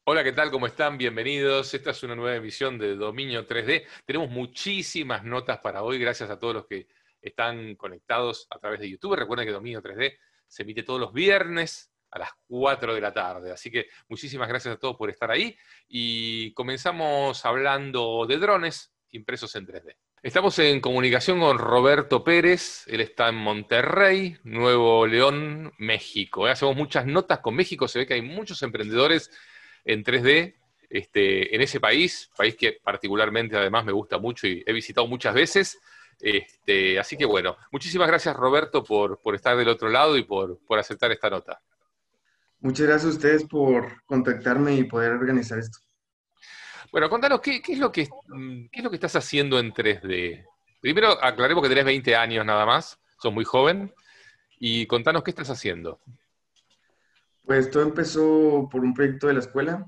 Hola, ¿qué tal? ¿Cómo están? Bienvenidos. Esta es una nueva emisión de Dominio 3D. Tenemos muchísimas notas para hoy, gracias a todos los que están conectados a través de YouTube. Recuerden que Dominio 3D se emite todos los viernes a las 4 de la tarde. Así que muchísimas gracias a todos por estar ahí. Y comenzamos hablando de drones impresos en 3D. Estamos en comunicación con Roberto Pérez. Él está en Monterrey, Nuevo León, México. Hacemos muchas notas con México. Se ve que hay muchos emprendedores en 3D en ese país que particularmente además me gusta mucho y he visitado muchas veces. Así que bueno, muchísimas gracias Roberto por estar del otro lado y por aceptar esta nota. Muchas gracias a ustedes por contactarme y poder organizar esto. Bueno, contanos, ¿qué es qué es lo que estás haciendo en 3D? Primero, aclaremos que tenés 20 años nada más, sos muy joven, y contanos qué estás haciendo. Pues todo empezó por un proyecto de la escuela.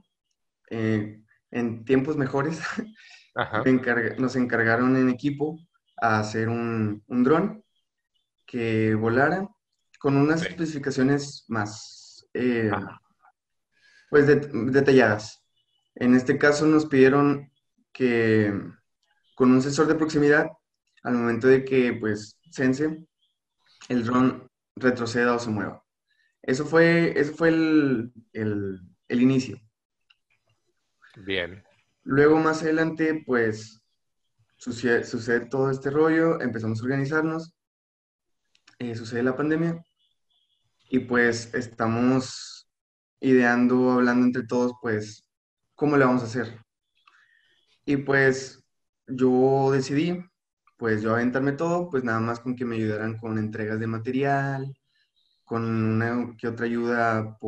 En tiempos mejores Ajá, nos encargaron en equipo a hacer un dron que volara con unas sí, especificaciones más ajá, pues detalladas. En este caso nos pidieron que con un sensor de proximidad, al momento de que pues sense, el dron retroceda o se mueva. Eso fue el inicio. bien, Luego, más adelante, pues sucede todo este rollo, empezamos a organizarnos, sucede la pandemia y pues estamos ideando, hablando entre todos, pues, ¿cómo le vamos a hacer? Y pues yo decidí, pues yo aventarme todo, pues nada más con que me ayudaran con entregas de material, con una que otra ayuda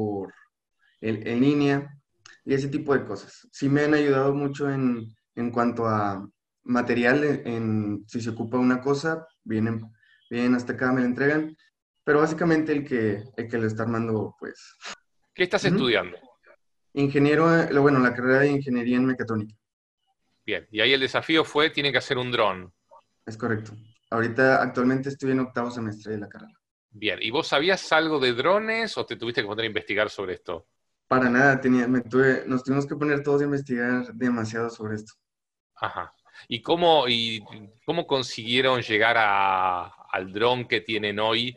en línea y ese tipo de cosas. Sí me han ayudado mucho en cuanto a material, si se ocupa una cosa, vienen hasta acá, me la entregan, pero básicamente el que lo está armando, pues, ¿qué estás ujú. estudiando? Ingeniero, bueno, la carrera de ingeniería en mecatrónica, Bien, y ahí el desafío fue, tienen que hacer un dron. es correcto. Ahorita, actualmente estoy en octavo semestre de la carrera. Bien, ¿y vos sabías algo de drones o te tuviste que poner a investigar sobre esto? Para nada, nos tuvimos que poner todos a investigar demasiado sobre esto. Ajá. Y cómo consiguieron llegar al dron que tienen hoy?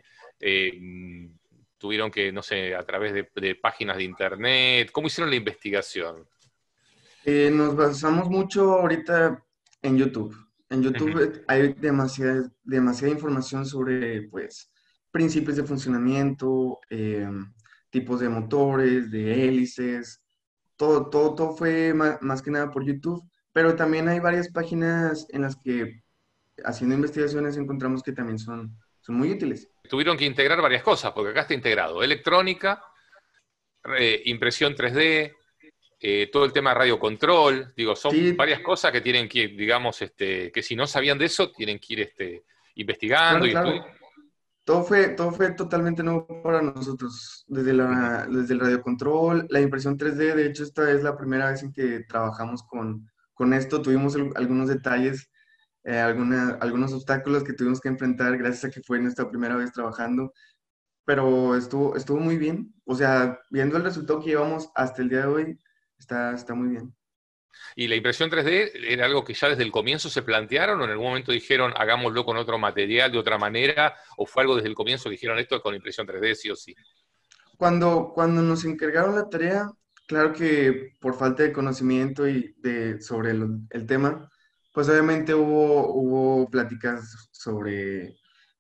Tuvieron que, no sé, a través de páginas de internet. ¿Cómo hicieron la investigación? Nos basamos mucho ahorita en YouTube. En Ujú. YouTube hay demasiada información sobre, pues, principios de funcionamiento, tipos de motores, de hélices, todo fue más que nada por YouTube, pero también hay varias páginas en las que haciendo investigaciones encontramos que también son muy útiles. Tuvieron que integrar varias cosas, porque acá está integrado electrónica, impresión 3D, todo el tema de radio control. Digo, son Sí, varias cosas que tienen que ir, digamos, que si no sabían de eso, tienen que ir investigando claro, y estudiando. claro. Todo fue totalmente nuevo para nosotros, desde el radiocontrol, la impresión 3D. De hecho, esta es la primera vez en que trabajamos con esto. Tuvimos algunos detalles, algunos obstáculos que tuvimos que enfrentar gracias a que fue nuestra primera vez trabajando, pero estuvo muy bien. O sea, viendo el resultado que llevamos hasta el día de hoy, está muy bien. ¿Y la impresión 3D era algo que ya desde el comienzo se plantearon o en algún momento dijeron hagámoslo con otro material, de otra manera? ¿O fue algo desde el comienzo que dijeron esto con impresión 3D sí o sí? Cuando nos encargaron la tarea, claro que por falta de conocimiento sobre el tema, pues obviamente hubo pláticas sobre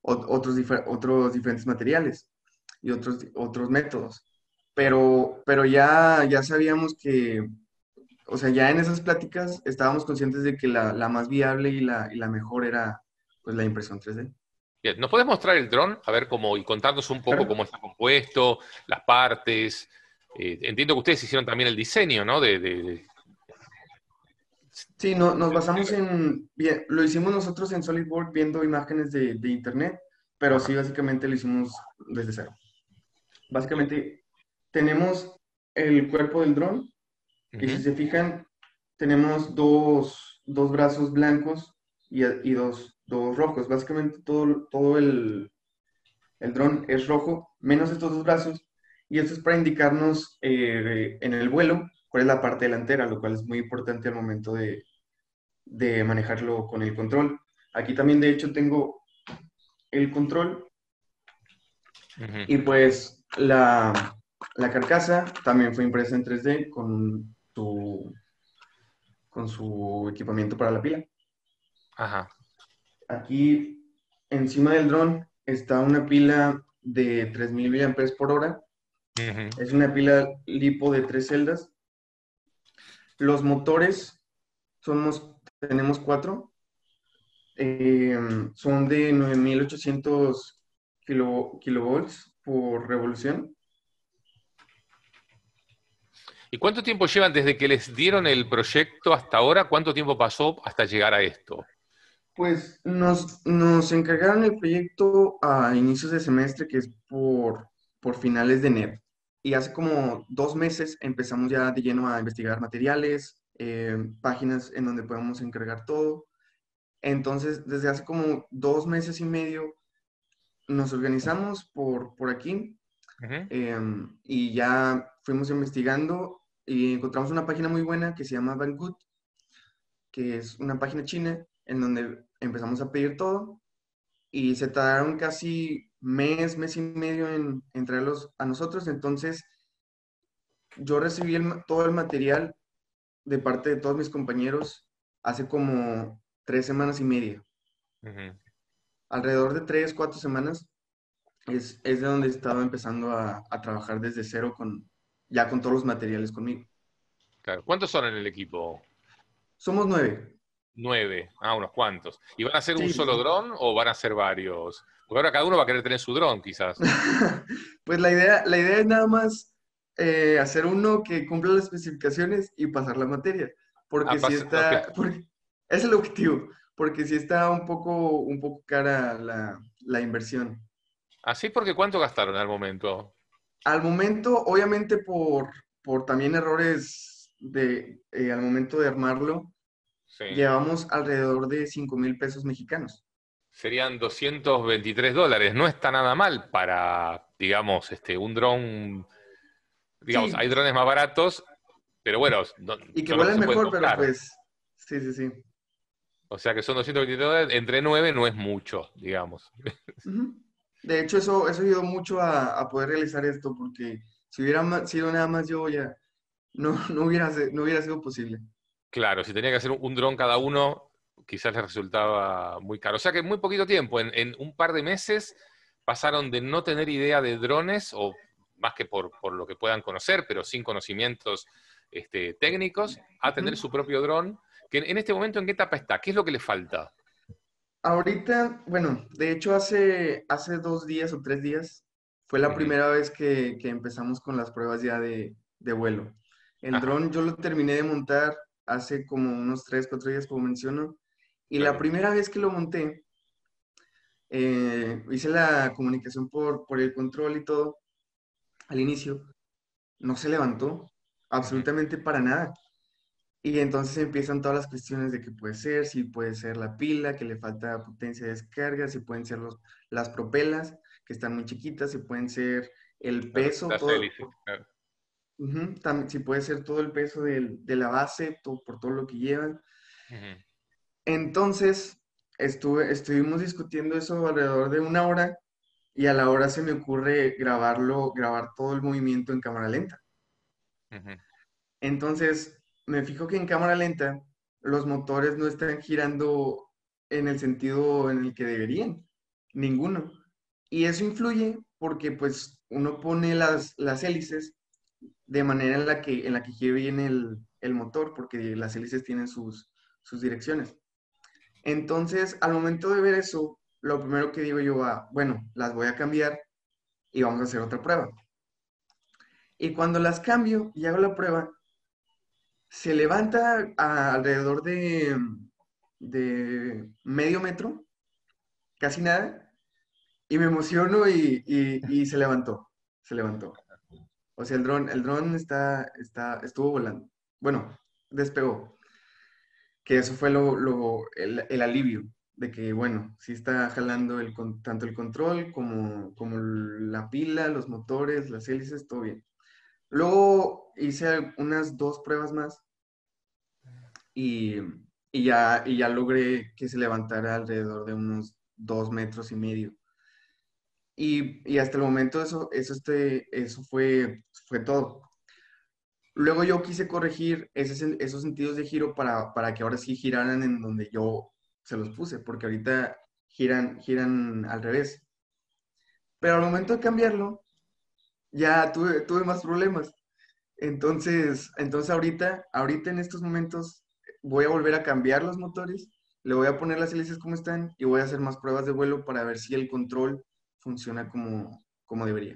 otros diferentes materiales y otros métodos. Pero ya sabíamos que, o sea, ya en esas pláticas estábamos conscientes de que la más viable y la mejor era pues la impresión 3D. Bien, ¿nos podés mostrar el dron? A ver cómo, y contarnos un poco Claro. cómo está compuesto, las partes. Entiendo que ustedes hicieron también el diseño, ¿no? Sí, nos basamos bien, lo hicimos nosotros en SolidWorks viendo imágenes de internet, pero sí, Ajá. básicamente lo hicimos desde cero. Y- Básicamente, tenemos el cuerpo del dron y si ujú. se fijan, tenemos dos brazos blancos y dos rojos. Básicamente, todo el dron es rojo, menos estos dos brazos, y esto es para indicarnos en el vuelo cuál es la parte delantera, lo cual es muy importante al momento de manejarlo con el control. Aquí también, de hecho, tengo el control Ujú. y pues la carcasa también fue impresa en 3D con su equipamiento para la pila. Ajá. Aquí encima del dron está una pila de 3000 mAh por hora. Ujú. Es una pila LiPo de 3 celdas. Los motores tenemos cuatro. Son de 9800 kilovolts por revolución. ¿Y cuánto tiempo llevan desde que les dieron el proyecto hasta ahora? ¿Cuánto tiempo pasó hasta llegar a esto? Pues nos encargaron el proyecto a inicios de semestre, que es por finales de enero. Y hace como 2 meses empezamos ya de lleno a investigar materiales, páginas en donde podemos encargar todo. Entonces, desde hace como 2 meses y medio nos organizamos por aquí, Ujú. y ya fuimos investigando y encontramos una página muy buena que se llama Banggood, que es una página china en donde empezamos a pedir todo y se tardaron casi mes y medio en traerlos a nosotros. Entonces, yo recibí todo el material de parte de todos mis compañeros hace como 3 semanas y media. Ujú. Alrededor de 3, 4 semanas es de donde estaba empezando a trabajar desde cero ya con todos los materiales conmigo. Claro. ¿Cuántos son en el equipo? Somos 9. 9. Ah, unos cuantos. ¿Y van a ser un Sí, sí, solo sí. dron o van a ser varios? Porque ahora cada uno va a querer tener su dron, quizás. Pues la idea es nada más hacer uno que cumpla las especificaciones y pasar la materia. Ah, Porque si ok. está, porque, ese es el objetivo, porque si está un poco cara la inversión. Así porque ¿cuánto gastaron al momento? Al momento, obviamente por también errores al momento de armarlo, Sí. llevamos alrededor de 5,000 pesos mexicanos. Serían $223. No está nada mal para, digamos, un dron. Digamos, Sí, hay drones más baratos, pero bueno, y que son los que vuelan se pueden mejor, pero comprar. pues, sí, sí, sí. O sea que son $223, entre 9 no es mucho, digamos. Ujú. De hecho, eso ayudó mucho a poder realizar esto, porque si hubiera sido nada más yo, ya no hubiera sido posible. Claro, si tenía que hacer un dron cada uno, quizás les resultaba muy caro. O sea que en muy poquito tiempo, en un par de meses, pasaron de no tener idea de drones, o más que por lo que puedan conocer, pero sin conocimientos técnicos, a tener Ujú. su propio dron. Que en este momento, ¿en qué etapa está? ¿Qué es lo que le falta? Ahorita, bueno, de hecho hace 2 días o 3 días fue la Ujú. primera vez que empezamos con las pruebas ya de vuelo. El Ajá, dron yo lo terminé de montar hace como unos 3, 4 días, como menciono, y la claro. primera vez que lo monté, hice la comunicación por el control y todo al inicio. No se levantó Ujú. absolutamente para nada. Y entonces empiezan todas las cuestiones de qué puede ser, si puede ser la pila, que le falta potencia de descarga, si pueden ser las propelas, que están muy chiquitas, si pueden ser el Claro, peso, las todo, hélices, claro. también, si puede ser todo el peso de la base, por todo lo que llevan. Ujú. Entonces, estuvimos discutiendo eso alrededor de una hora y a la hora se me ocurre grabar todo el movimiento en cámara lenta. Ujú. Entonces, me fijo que en cámara lenta los motores no están girando en el sentido en el que deberían, ninguno. Y eso influye porque pues uno pone las hélices de manera en la que gire bien el motor, porque las hélices tienen sus direcciones. Entonces, al momento de ver eso, lo primero que digo yo, bueno, las voy a cambiar y vamos a hacer otra prueba. Y cuando las cambio y hago la prueba, se levanta alrededor de medio metro, casi nada, y me emociono y se levantó. O sea, el dron estuvo volando. Bueno, despegó, que eso fue el alivio de que, bueno, sí está jalando tanto el control como la pila, los motores, las hélices, todo bien. Luego hice unas 2 pruebas más y, y ya logré que se levantara alrededor de unos 2,5 metros. Y hasta el momento eso fue todo. Luego yo quise corregir esos sentidos de giro para que ahora sí giraran en donde yo se los puse, porque ahorita giran al revés. Pero al momento de cambiarlo, ya tuve más problemas. Entonces ahorita en estos momentos voy a volver a cambiar los motores, le voy a poner las hélices como están y voy a hacer más pruebas de vuelo para ver si el control funciona como debería.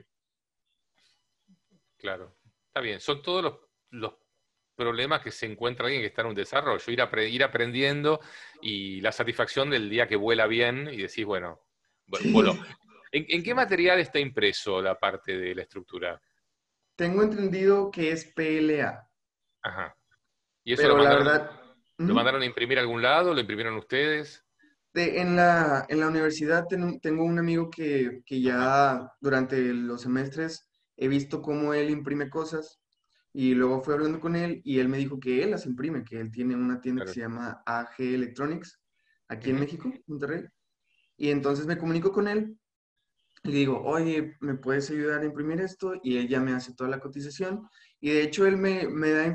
Claro, está bien. Son todos los problemas que se encuentra alguien que está en un desarrollo, ir aprendiendo y la satisfacción del día que vuela bien y decís, bueno, voló. Sí, ¿En qué sí. material está impreso la parte de la estructura? Tengo entendido que es PLA, Ajá. ¿Y eso pero la verdad, lo ujú. mandaron a imprimir a algún lado? ¿Lo imprimieron ustedes? En la universidad tengo un amigo que Ajá, ya durante los semestres he visto cómo él imprime cosas y luego fui hablando con él y él me dijo que él las imprime, que él tiene una tienda que claro. se llama AG Electronics aquí en Ujú. México, Monterrey. Y entonces me comunico con él y le digo, oye, ¿me puedes ayudar a imprimir esto? Y él ya me hace toda la cotización. Y de hecho él me da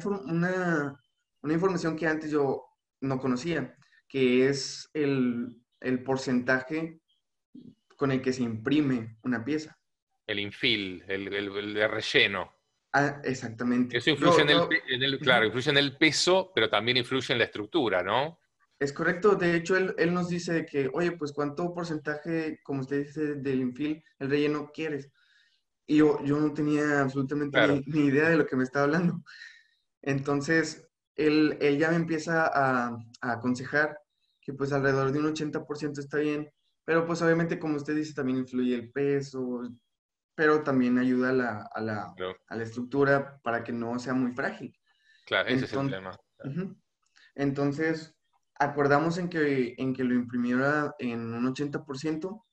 una información que antes yo no conocía, que es el porcentaje con el que se imprime una pieza. El infill, el de relleno. Ah, exactamente. Eso influye claro, Ujú. influye en el peso, pero también influye en la estructura, ¿no? Es correcto. De hecho, él nos dice de que, oye, pues ¿cuánto porcentaje, como usted dice, del infill, el relleno quieres? Y yo no tenía absolutamente Claro. ni idea de lo que me estaba hablando. Entonces, él ya me empieza a aconsejar que pues alrededor de un 80% está bien, pero pues obviamente como usted dice también influye el peso, pero también ayuda Claro, a la estructura para que no sea muy frágil. claro, ese es el Entonces, tema. entonces acordamos en que lo imprimiera en un 80%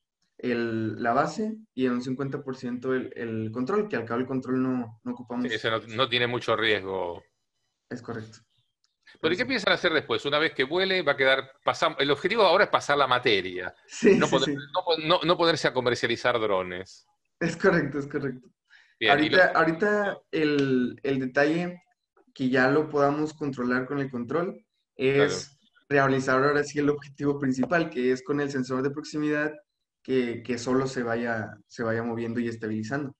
la base y en un 50% el control, que al cabo el control no Sí, ocupamos. ese no tiene mucho riesgo. Es correcto, por Pero ¿y qué eso. piensan hacer después? Una vez que vuele, va a quedar. El objetivo ahora es pasar la materia, Sí, no, sí, sí. no ponerse a comercializar drones. Es correcto, es correcto. Bien, Ahorita el detalle que ya lo podamos controlar con el control claro, es realizar ahora sí el objetivo principal, que es con el sensor de proximidad que solo se vaya moviendo y estabilizando.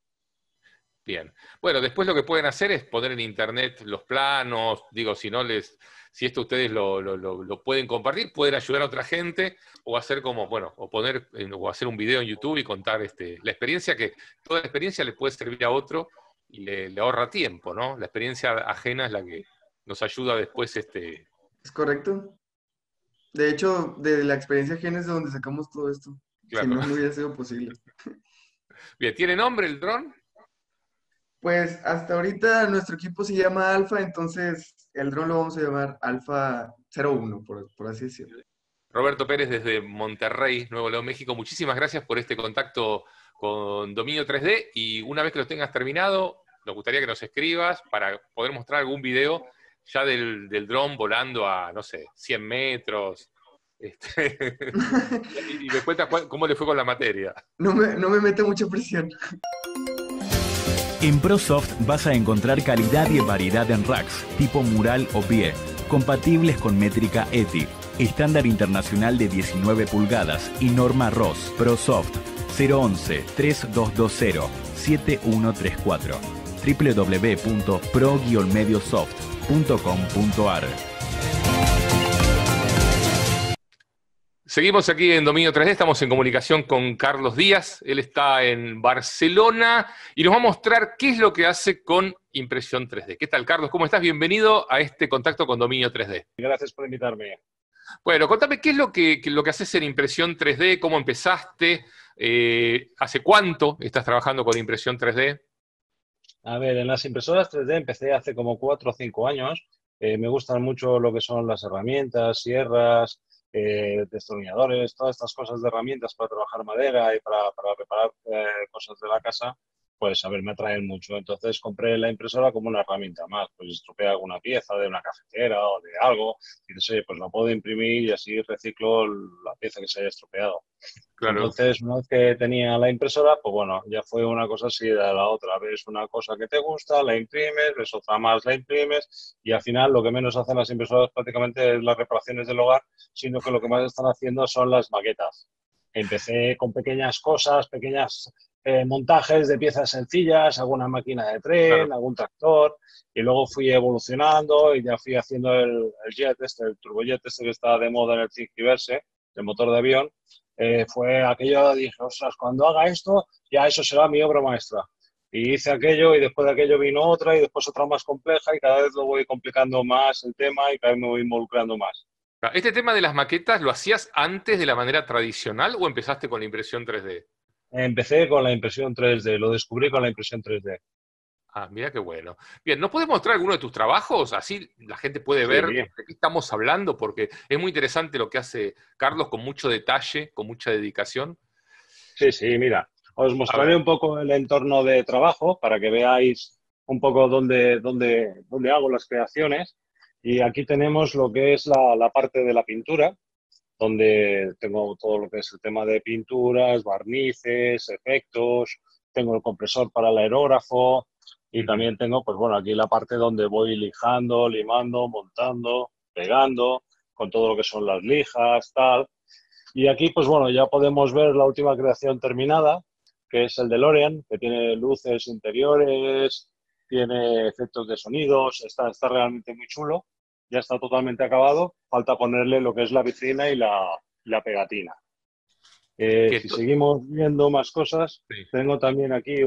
bien. Bueno, después lo que pueden hacer es poner en internet los planos, digo, si esto ustedes lo pueden compartir, pueden ayudar a otra gente, o hacer como, bueno, o hacer un video en YouTube y contar la experiencia toda la experiencia le puede servir a otro y le ahorra tiempo, ¿no? La experiencia ajena es la que nos ayuda después, ¿Es correcto? De hecho, de la experiencia ajena es de donde sacamos todo esto. Si claro. no, no hubiera sido posible. Bien, ¿tiene nombre el dron? Pues hasta ahorita nuestro equipo se llama Alfa, entonces el dron lo vamos a llamar Alfa 01, por así decirlo. Roberto Pérez desde Monterrey, Nuevo León, México. Muchísimas gracias por este contacto con Dominio 3D y una vez que lo tengas terminado, nos gustaría que nos escribas para poder mostrar algún video ya del dron volando a, no sé, 100 metros. Y me cuentas cómo le fue con la materia. No me mete mucha presión. En ProSoft vas a encontrar calidad y variedad en racks, tipo mural o pie, compatibles con métrica ETI, estándar internacional de 19 pulgadas y norma ROS. ProSoft 011-3220-7134 www.pro-mediosoft.com.ar. Seguimos aquí en Dominio 3D, estamos en comunicación con Carlos Díaz, él está en Barcelona y nos va a mostrar qué es lo que hace con impresión 3D. ¿Qué tal, Carlos? ¿Cómo estás? Bienvenido a este contacto con Dominio 3D. Gracias por invitarme. Bueno, contame qué es lo que haces en impresión 3D, cómo empezaste, hace cuánto estás trabajando con impresión 3D. A ver, en las impresoras 3D empecé hace como 4 o 5 años. Me gustan mucho lo que son las herramientas, sierras, destornilladores, todas estas cosas de herramientas para trabajar madera y para reparar cosas de la casa. pues a ver, me atraen mucho. Entonces compré la impresora como una herramienta más. Pues estropea alguna pieza de una cafetera o de algo, y dices, oye, pues la puedo imprimir y así reciclo la pieza que se haya estropeado. Claro. Entonces, una vez que tenía la impresora, pues bueno, ya fue una cosa así de la otra. Ves una cosa que te gusta, la imprimes, ves otra más, la imprimes, y al final lo que menos hacen las impresoras prácticamente es las reparaciones del hogar, sino que lo que más están haciendo son las maquetas. Empecé con pequeñas cosas, pequeños montajes de piezas sencillas, alguna máquina de tren, Claro. algún tractor, y luego fui evolucionando y ya fui haciendo el jet este, el turbojet este que está de moda en el Thingiverse, el motor de avión. Fue aquello, dije, ostras, cuando haga esto, ya eso será mi obra maestra. Y hice aquello y después de aquello vino otra y después otra más compleja y cada vez lo voy complicando más el tema y cada vez me voy involucrando más. ¿Este tema de las maquetas lo hacías antes de la manera tradicional o empezaste con la impresión 3D? Empecé con la impresión 3D, lo descubrí con la impresión 3D. Ah, mira qué bueno. Bien, ¿nos puedes mostrar alguno de tus trabajos? Así la gente puede Sí, ver de qué estamos hablando, porque es muy interesante lo que hace Carlos con mucho detalle, con mucha dedicación. sí, mira, os A mostraré ver, un poco el entorno de trabajo para que veáis un poco dónde hago las creaciones. Y aquí tenemos lo que es la parte de la pintura, donde tengo todo lo que es el tema de pinturas, barnices, efectos, tengo el compresor para el aerógrafo y ujú, también tengo, pues bueno, aquí la parte donde voy lijando, limando, montando, pegando, con todo lo que son las lijas, tal. Y aquí, pues bueno, ya podemos ver la última creación terminada, que es el DeLorean, que tiene luces interiores, tiene efectos de sonidos, está realmente muy chulo, ya está totalmente acabado, falta ponerle lo que es la vitrina y la pegatina. que Si seguimos viendo más cosas, sí, tengo también aquí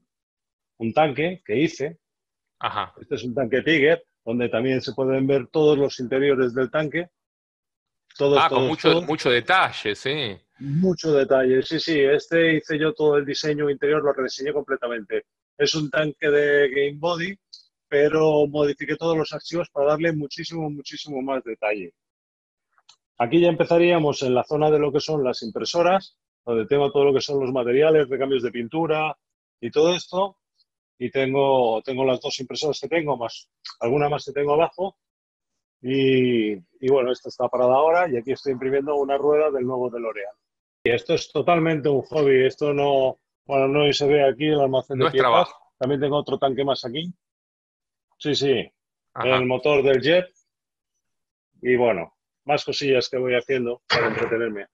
un tanque que hice. ajá. Este es un tanque Tiger, donde también se pueden ver todos los interiores del tanque, todos, Ah, con todos, mucho, todos. mucho detalle, sí. Mucho detalle, sí, este hice yo todo el diseño interior, lo rediseñé completamente. Es un tanque de Game Body, pero modifiqué todos los archivos para darle muchísimo más detalle. Aquí ya empezaríamos en la zona de lo que son las impresoras, donde tengo todo lo que son los materiales, recambios de pintura y todo esto. Y tengo las dos impresoras que tengo, más alguna más que tengo abajo. Y bueno, esta está parada ahora y aquí estoy imprimiendo una rueda del nuevo DeLorean. Y esto es totalmente un hobby, esto no, bueno, no se ve aquí el almacén No de es piezas. trabajo. También tengo otro tanque más aquí. Sí, el Ajá. motor del jet y bueno, más cosillas que voy haciendo para entretenerme.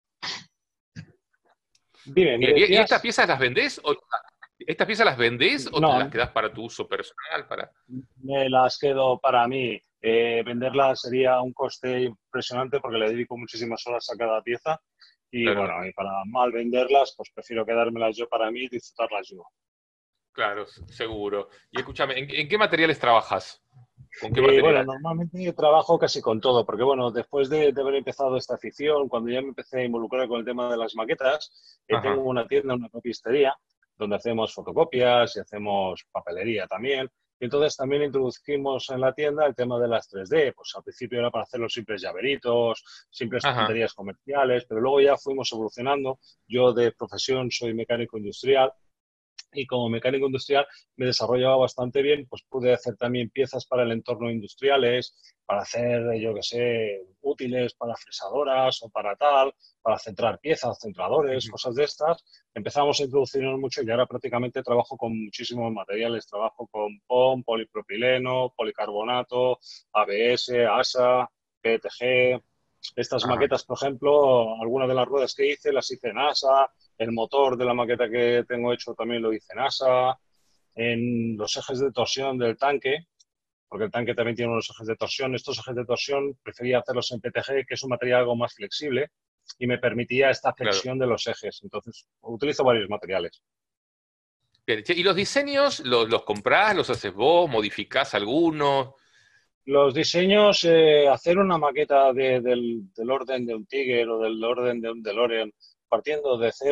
Dime, ¿me Bien, ¿y estas decías? piezas las vendés? ¿Estas piezas las vendés o te las No, quedás para tu uso personal? me las quedo para mí. Venderlas sería un coste impresionante porque le dedico muchísimas horas a cada pieza y Claro, bueno, y para mal venderlas, pues prefiero quedármelas yo para mí y disfrutarlas yo. claro, seguro. Y escúchame, ¿en qué materiales trabajas? ¿Con qué Bueno, material? normalmente trabajo casi con todo, porque bueno, después de haber empezado esta afición, cuando ya me empecé a involucrar con el tema de las maquetas, tengo Ajá, una tienda, una copistería, donde hacemos fotocopias y hacemos papelería también. Y entonces también introdujimos en la tienda el tema de las 3D. Pues al principio era para hacer los simples llaveritos, simples ajá, tonterías comerciales, pero luego ya fuimos evolucionando. Yo de profesión soy mecánico industrial y como mecánico industrial me desarrollaba bastante bien, pues pude hacer también piezas para el entorno industriales, para hacer, yo qué sé, útiles para fresadoras o para tal, para centrar piezas, centradores, ujú, cosas de estas. Empezamos a introducirnos mucho y ahora prácticamente trabajo con muchísimos materiales. Trabajo con POM, polipropileno, policarbonato, ABS, ASA, PETG. Estas ajá, maquetas, por ejemplo, algunas de las ruedas que hice las hice en ASA, el motor de la maqueta que tengo hecho también lo hice en ASA, en los ejes de torsión del tanque, porque el tanque también tiene unos ejes de torsión. Estos ejes de torsión prefería hacerlos en PTG, que es un material algo más flexible y me permitía esta claro. flexión de los ejes. Entonces, utilizo varios materiales. Bien, che, ¿y los diseños los comprás, los haces vos, modificás algunos? Los diseños, hacer una maqueta del orden de un Tiger o del orden de un DeLorean partiendo de cero,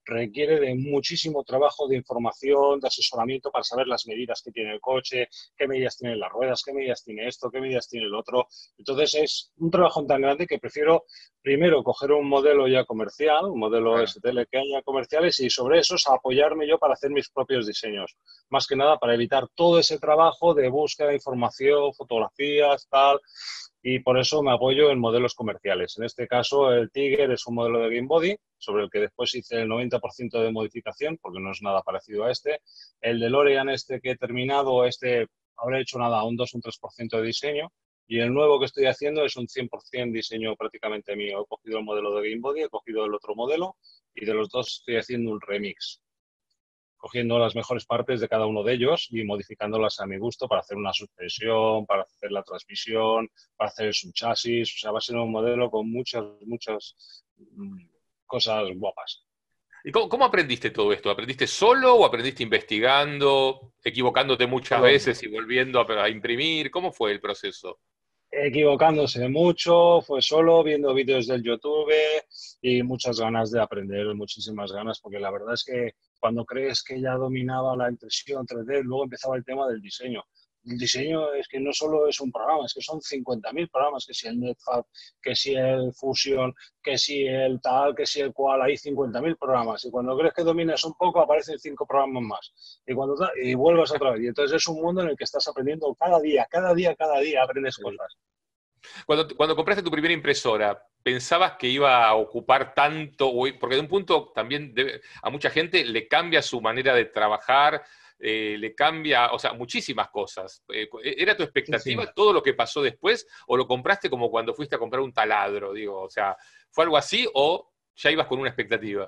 requiere de muchísimo trabajo de información, de asesoramiento para saber las medidas que tiene el coche, qué medidas tiene las ruedas, qué medidas tiene esto, qué medidas tiene el otro. Entonces es un trabajo tan grande que prefiero primero coger un modelo ya comercial, un modelo Claro. STL que haya comerciales y sobre esos apoyarme yo para hacer mis propios diseños. Más que nada para evitar todo ese trabajo de búsqueda de información, fotografías, tal, y por eso me apoyo en modelos comerciales. En este caso, el Tiger es un modelo de Game Body, sobre el que después hice el 90% de modificación, porque no es nada parecido a este. El DeLorean este que he terminado, este habré hecho nada, un 2 o un 3% de diseño. Y el nuevo que estoy haciendo es un 100% diseño prácticamente mío. He cogido el modelo de Game Body, he cogido el otro modelo y de los dos estoy haciendo un remix, cogiendo las mejores partes de cada uno de ellos y modificándolas a mi gusto para hacer una suspensión, para hacer la transmisión, para hacer su chasis. O sea, va a ser un modelo con muchas cosas guapas. ¿Y cómo aprendiste todo esto? ¿Aprendiste solo o aprendiste investigando, equivocándote muchas Solo, veces y volviendo a imprimir? ¿Cómo fue el proceso? equivocándose mucho, fue solo viendo vídeos del YouTube y muchas ganas de aprender, muchísimas ganas, porque la verdad es que cuando crees que ya dominaba la impresión 3D, luego empezaba el tema del diseño. El diseño es que no solo es un programa, es que son 50.000 programas, que si el NetFab, que si el Fusion, que si el tal, que si el cual, hay 50.000 programas. Y cuando crees que dominas un poco, aparecen 5 programas más. Y vuelves otra vez. Y entonces es un mundo en el que estás aprendiendo cada día aprendes cosas. Cuando compraste tu primera impresora, ¿pensabas que iba a ocupar tanto? Porque de un punto también a mucha gente le cambia su manera de trabajar, le cambia, o sea, muchísimas cosas. ¿Era tu Sí, sí. expectativa todo lo que pasó después o lo compraste como cuando fuiste a comprar un taladro? Digo, o sea, ¿fue algo así o ya ibas con una expectativa?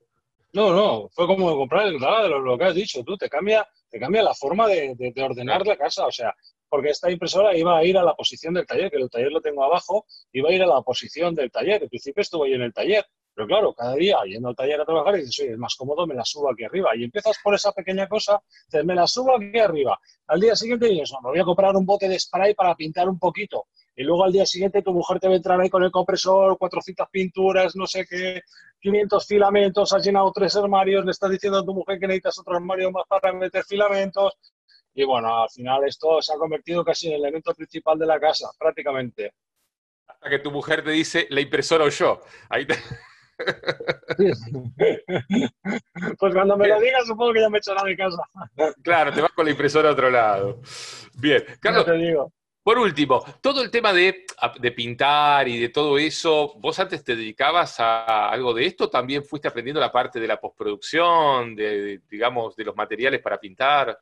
No, no, fue como comprar el taladro, lo que has dicho tú, te cambia la forma de ordenar Claro. la casa, o sea, porque esta impresora iba a ir a la posición del taller, que el taller lo tengo abajo, iba a ir a la posición del taller, al principio estuve ahí en el taller, pero claro, cada día yendo al taller a trabajar y dices, oye, es más cómodo, me la subo aquí arriba, y empiezas por esa pequeña cosa, dices, me la subo aquí arriba, al día siguiente dices, no, me voy a comprar un bote de spray para pintar un poquito, y luego al día siguiente tu mujer te va a entrar ahí con el compresor, 400 pinturas, no sé qué, 500 filamentos, has llenado 3 armarios, le estás diciendo a tu mujer que necesitas otro armario más para meter filamentos. Y bueno, al final esto se ha convertido casi en el elemento principal de la casa, prácticamente. Hasta que tu mujer te dice, la impresora o yo. Ahí te... Pues cuando me lo Bien. digas, supongo que ya me echará de casa. Claro, te vas con la impresora a otro lado. Bien. Ya Carlos, te digo. por último, todo el tema de pintar y de todo eso, ¿vos antes te dedicabas a algo de esto? ¿También fuiste aprendiendo la parte de la postproducción, digamos, de los materiales para pintar?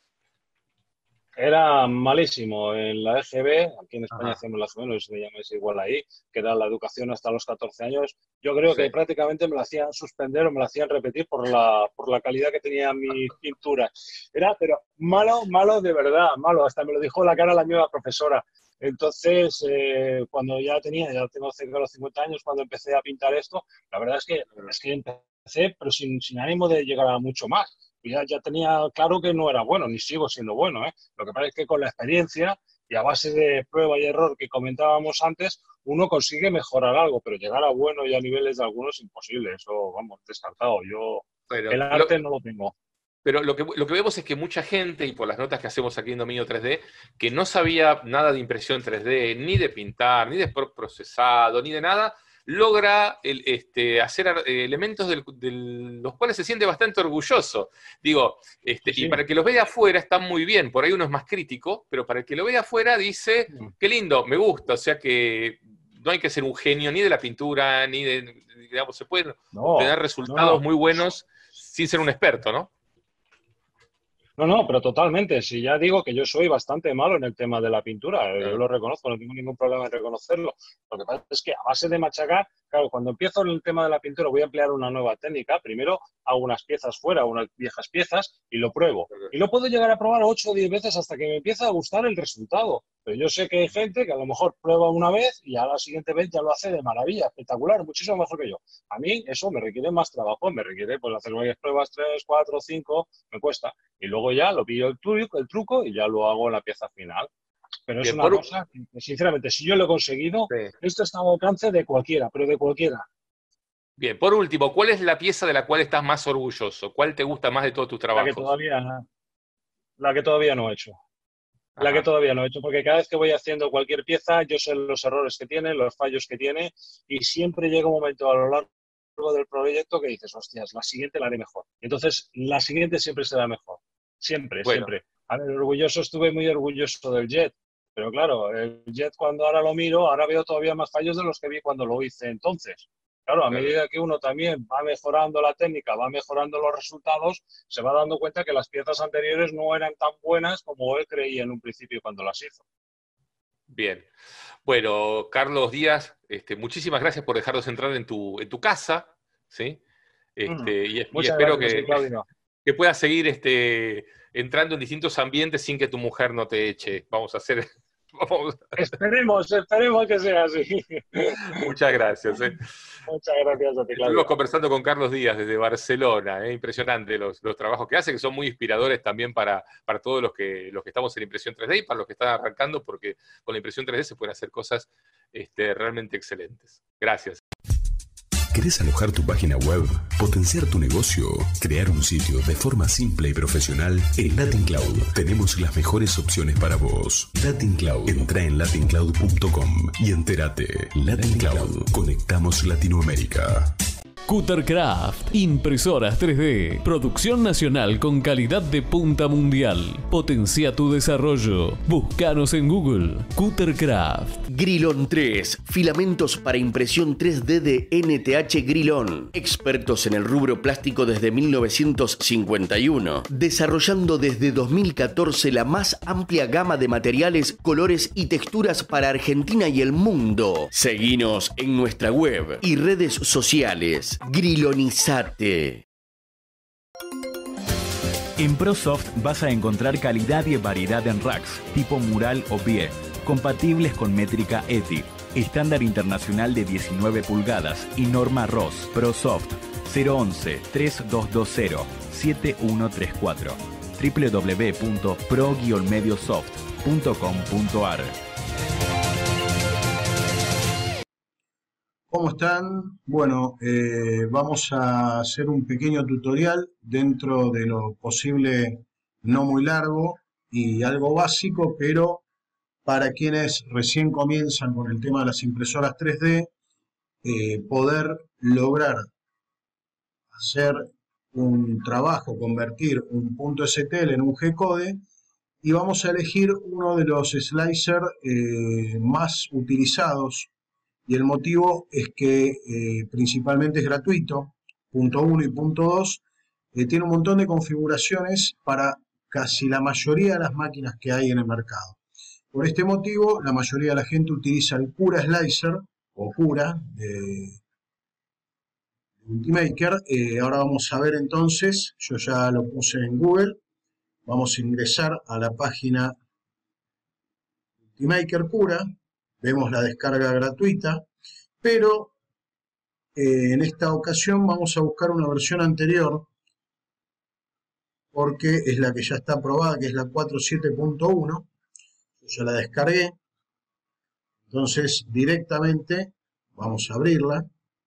Era malísimo en la EGB, aquí en España Ajá. hacemos la EGB, no sé si se llama igual ahí, que era la educación hasta los 14 años. Yo creo Sí. que prácticamente me la hacían suspender o me la hacían repetir por la calidad que tenía mi pintura. Era, pero malo, malo de verdad, malo. Hasta me lo dijo la cara la nueva profesora. Entonces, cuando ya tengo cerca de los 50 años, cuando empecé a pintar esto, la verdad es que empecé, pero sin ánimo de llegar a mucho más. Ya tenía claro que no era bueno, ni sigo siendo bueno, ¿eh? Lo que pasa es que con la experiencia y a base de prueba y error que comentábamos antes, uno consigue mejorar algo, pero llegar a bueno y a niveles de algunos es imposible. Eso, vamos, descartado. Yo Bueno, el arte no lo tengo. pero lo que vemos es que mucha gente, y por las notas que hacemos aquí en Dominio 3D, que no sabía nada de impresión 3D, ni de pintar, ni de procesado, ni de nada, logra hacer elementos los cuales se siente bastante orgulloso. Digo, Sí, y sí. para el que los ve de afuera está muy bien, por ahí uno es más crítico, pero para el que lo ve de afuera dice, qué lindo, me gusta, o sea que no hay que ser un genio ni de la pintura, ni de, digamos, se pueden No, obtener no, resultados no. muy buenos sin ser un experto, ¿no? No, no, pero totalmente. Si ya digo que yo soy bastante malo en el tema de la pintura, yo Claro. lo reconozco, no tengo ningún problema en reconocerlo. Lo que pasa es que a base de machacar, claro, cuando empiezo en el tema de la pintura voy a emplear una nueva técnica. Primero hago unas piezas fuera, unas viejas piezas y lo pruebo. Y lo puedo llegar a probar 8 o 10 veces hasta que me empieza a gustar el resultado. Pero yo sé que hay gente que a lo mejor prueba una vez y a la siguiente vez ya lo hace de maravilla, espectacular, muchísimo mejor que yo. A mí eso me requiere más trabajo, me requiere pues hacer varias pruebas, 3, 4, 5, me cuesta. Y luego ya lo pillo el truco y ya lo hago en la pieza final. Pero es Bien, una cosa que, sinceramente, si yo lo he conseguido, sí. esto está al alcance de cualquiera, pero de cualquiera. Bien, por último, ¿cuál es la pieza de la cual estás más orgulloso? ¿Cuál te gusta más de todos tus La que trabajos? la que todavía no he hecho. La que Ajá. todavía no he hecho, porque cada vez que voy haciendo cualquier pieza, yo sé los errores que tiene, los fallos que tiene, y siempre llega un momento a lo largo del proyecto que dices, hostias, la siguiente la haré mejor. Entonces, la siguiente siempre será mejor. Siempre, Bueno, siempre. A ver, orgulloso, estuve muy orgulloso del Jet, pero claro, el Jet cuando ahora lo miro, ahora veo todavía más fallos de los que vi cuando lo hice entonces. Claro, a claro. medida que uno también va mejorando la técnica, va mejorando los resultados, se va dando cuenta que las piezas anteriores no eran tan buenas como él creía en un principio cuando las hizo. Bien. Bueno, Carlos Díaz, muchísimas gracias por dejarnos entrar en tu casa, ¿sí? Y Muchas espero gracias, Claudio. que puedas seguir entrando en distintos ambientes sin que tu mujer no te eche. Vamos a hacer... Esperemos que sea así. Muchas gracias. Muchas gracias a ti, Estuvimos Claudio. conversando con Carlos Díaz desde Barcelona. Impresionante los trabajos que hace, que son muy inspiradores también para todos los que estamos en impresión 3D y para los que están arrancando, porque con la impresión 3D se pueden hacer cosas realmente excelentes. Gracias. ¿Querés alojar tu página web, potenciar tu negocio, crear un sitio de forma simple y profesional? En Latin Cloud tenemos las mejores opciones para vos. Latin Cloud. Entra en latincloud.com y entérate. Latin Cloud. Conectamos Latinoamérica. Cuttercraft, impresoras 3D, producción nacional con calidad de punta mundial. Potencia tu desarrollo. Búscanos en Google. Cuttercraft. Grilón 3, filamentos para impresión 3D de NTH Grilón. Expertos en el rubro plástico desde 1951, desarrollando desde 2014 la más amplia gama de materiales, colores y texturas para Argentina y el mundo. Seguinos en nuestra web y redes sociales. Grilonizate. En ProSoft vas a encontrar calidad y variedad en racks, tipo mural o pie, compatibles con métrica ETI, estándar internacional de 19 pulgadas y norma ROS. ProSoft 011-3220-7134 www.pro-mediosoft.com.ar. ¿Cómo están? Bueno, vamos a hacer un pequeño tutorial dentro de lo posible, no muy largo y algo básico, pero para quienes recién comienzan con el tema de las impresoras 3D, poder lograr hacer un trabajo, convertir un punto STL en un G-code, y vamos a elegir uno de los slicers más utilizados. Y el motivo es que principalmente es gratuito, punto 1 y punto 2, tiene un montón de configuraciones para casi la mayoría de las máquinas que hay en el mercado. Por este motivo, la mayoría de la gente utiliza el Cura Slicer, o Cura, de Ultimaker. Ahora vamos a ver entonces, yo ya lo puse en Google, vamos a ingresar a la página Ultimaker Cura. Vemos la descarga gratuita, pero en esta ocasión vamos a buscar una versión anterior, porque es la que ya está aprobada, que es la 4.7.1. Yo ya la descargué, entonces directamente vamos a abrirla.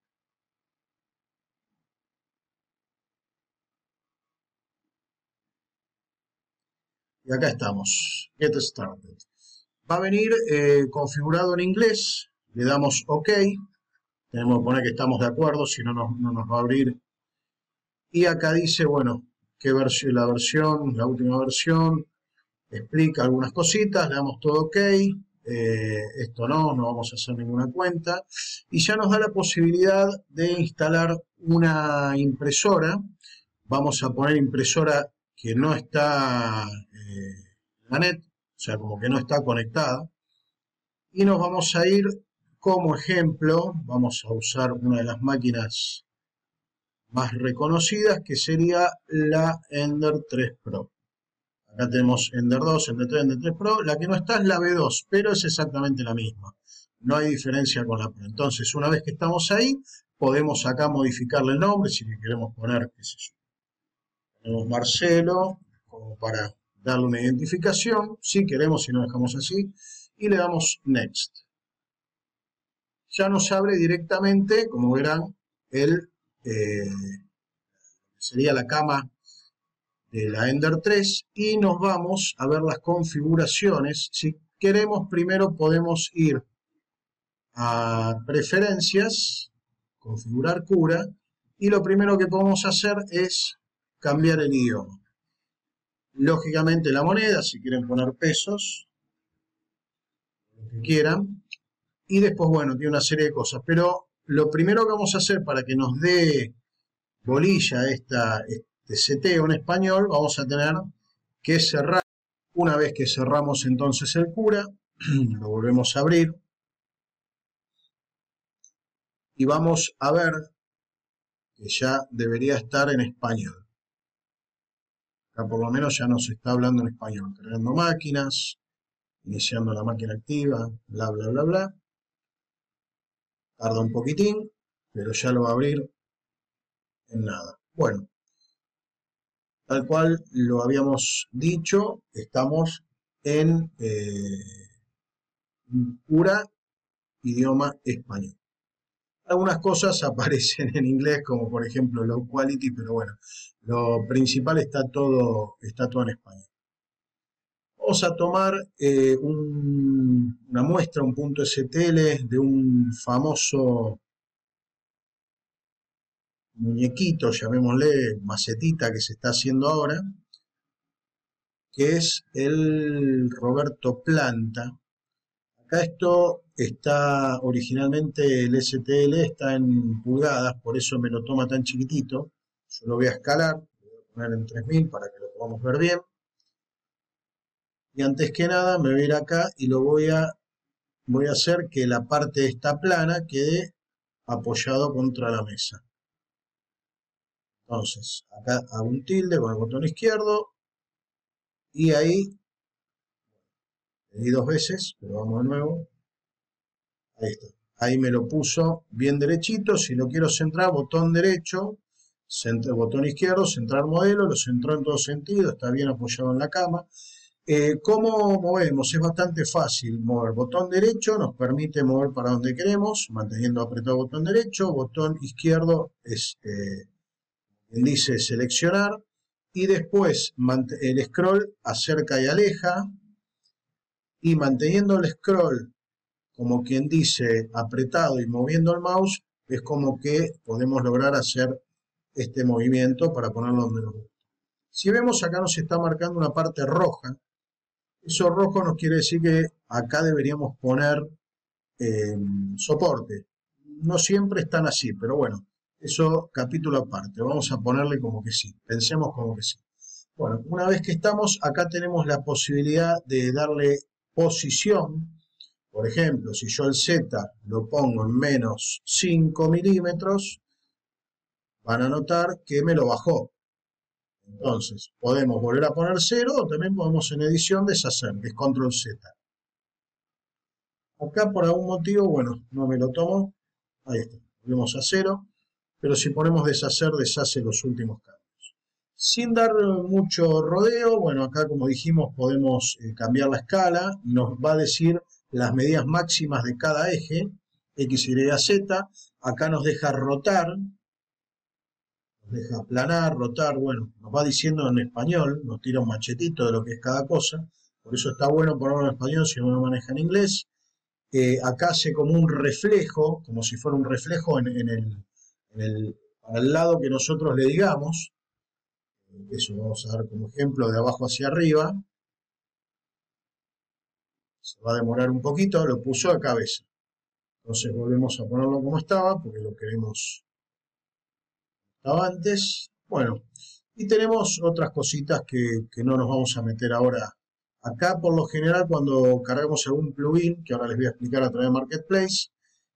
Y acá estamos, Get Started. Va a venir configurado en inglés, le damos OK, tenemos que poner que estamos de acuerdo, si no, no nos va a abrir. Y acá dice, bueno, qué versión, la última versión, explica algunas cositas, le damos todo OK, esto no vamos a hacer ninguna cuenta, y ya nos da la posibilidad de instalar una impresora. Vamos a poner impresora que no está en la net, o sea, como que no está conectada. Y nos vamos a ir, como ejemplo, vamos a usar una de las máquinas más reconocidas, que sería la Ender 3 Pro. Acá tenemos Ender 2, Ender 3, Ender 3 Pro. La que no está es la B2, pero es exactamente la misma. No hay diferencia con la Pro. Entonces, una vez que estamos ahí, podemos acá modificarle el nombre, si le queremos poner, qué sé yo. Tenemos Marcelo, como para darle una identificación, si queremos, si no dejamos así, y le damos Next. Ya nos abre directamente, como verán, sería la cama de la Ender 3 y nos vamos a ver las configuraciones. Si queremos, primero podemos ir a preferencias, configurar cura, y lo primero que podemos hacer es cambiar el idioma. Lógicamente la moneda, si quieren poner pesos, lo que quieran, y después, bueno, tiene una serie de cosas, pero lo primero que vamos a hacer para que nos dé bolilla este seteo en español, vamos a tener que cerrar. Una vez que cerramos entonces el cura, lo volvemos a abrir y vamos a ver que ya debería estar en español. Acá por lo menos ya nos está hablando en español, creando máquinas, iniciando la máquina activa, bla, bla, bla, bla. Tarda un poquitín, pero ya lo va a abrir en nada. Bueno, tal cual lo habíamos dicho, estamos en cura idioma español. Algunas cosas aparecen en inglés, como por ejemplo low quality, pero bueno, lo principal está todo en español. Vamos a tomar una muestra, un punto STL de un famoso muñequito, llamémosle macetita, que se está haciendo ahora, que es el Roberto Planta. Acá esto está originalmente, el STL está en pulgadas, por eso me lo toma tan chiquitito. Yo lo voy a escalar, lo voy a poner en 3000 para que lo podamos ver bien. Y antes que nada me voy a ir acá y lo voy a hacer que la parte de esta plana quede apoyado contra la mesa. Entonces, acá hago un tilde con el botón izquierdo y ahí, le di 2 veces, pero vamos de nuevo. Ahí está. Ahí me lo puso bien derechito. Si lo quiero centrar, botón derecho, botón izquierdo, centrar modelo, lo centró en todo sentido, está bien apoyado en la cama. ¿Cómo movemos? Es bastante fácil mover. Botón derecho nos permite mover para donde queremos, manteniendo apretado botón derecho. Botón izquierdo es, dice seleccionar. Y después el scroll acerca y aleja. Y manteniendo el scroll, como quien dice, apretado y moviendo el mouse, es como que podemos lograr hacer este movimiento para ponerlo donde nos gusta. Si vemos, acá nos está marcando una parte roja. Eso rojo nos quiere decir que acá deberíamos poner soporte. No siempre están así, pero bueno, eso capítulo aparte. Vamos a ponerle como que sí, pensemos como que sí. Bueno, una vez que estamos, acá tenemos la posibilidad de darle posición. Por ejemplo, si yo el Z lo pongo en menos 5 milímetros, van a notar que me lo bajó. Entonces, podemos volver a poner 0 o también podemos en edición deshacer, que es control Z. Acá por algún motivo, bueno, no me lo tomo. Ahí está, volvemos a 0. Pero si ponemos deshacer, deshace los últimos cambios. Sin dar mucho rodeo, bueno, acá como dijimos podemos cambiar la escala. Nos va a decir las medidas máximas de cada eje, X, Y, Z. Acá nos deja rotar. Nos deja aplanar, rotar, bueno, nos va diciendo en español, nos tira un machetito de lo que es cada cosa, por eso está bueno ponerlo en español si uno maneja en inglés. Acá hace como un reflejo, como si fuera un reflejo para el lado que nosotros le digamos. Eso vamos a dar como ejemplo de abajo hacia arriba. Se va a demorar un poquito, lo puso a cabeza. Entonces volvemos a ponerlo como estaba, porque lo queremos antes. Bueno, y tenemos otras cositas que no nos vamos a meter ahora. Acá por lo general cuando cargamos algún plugin, que ahora les voy a explicar a través de Marketplace,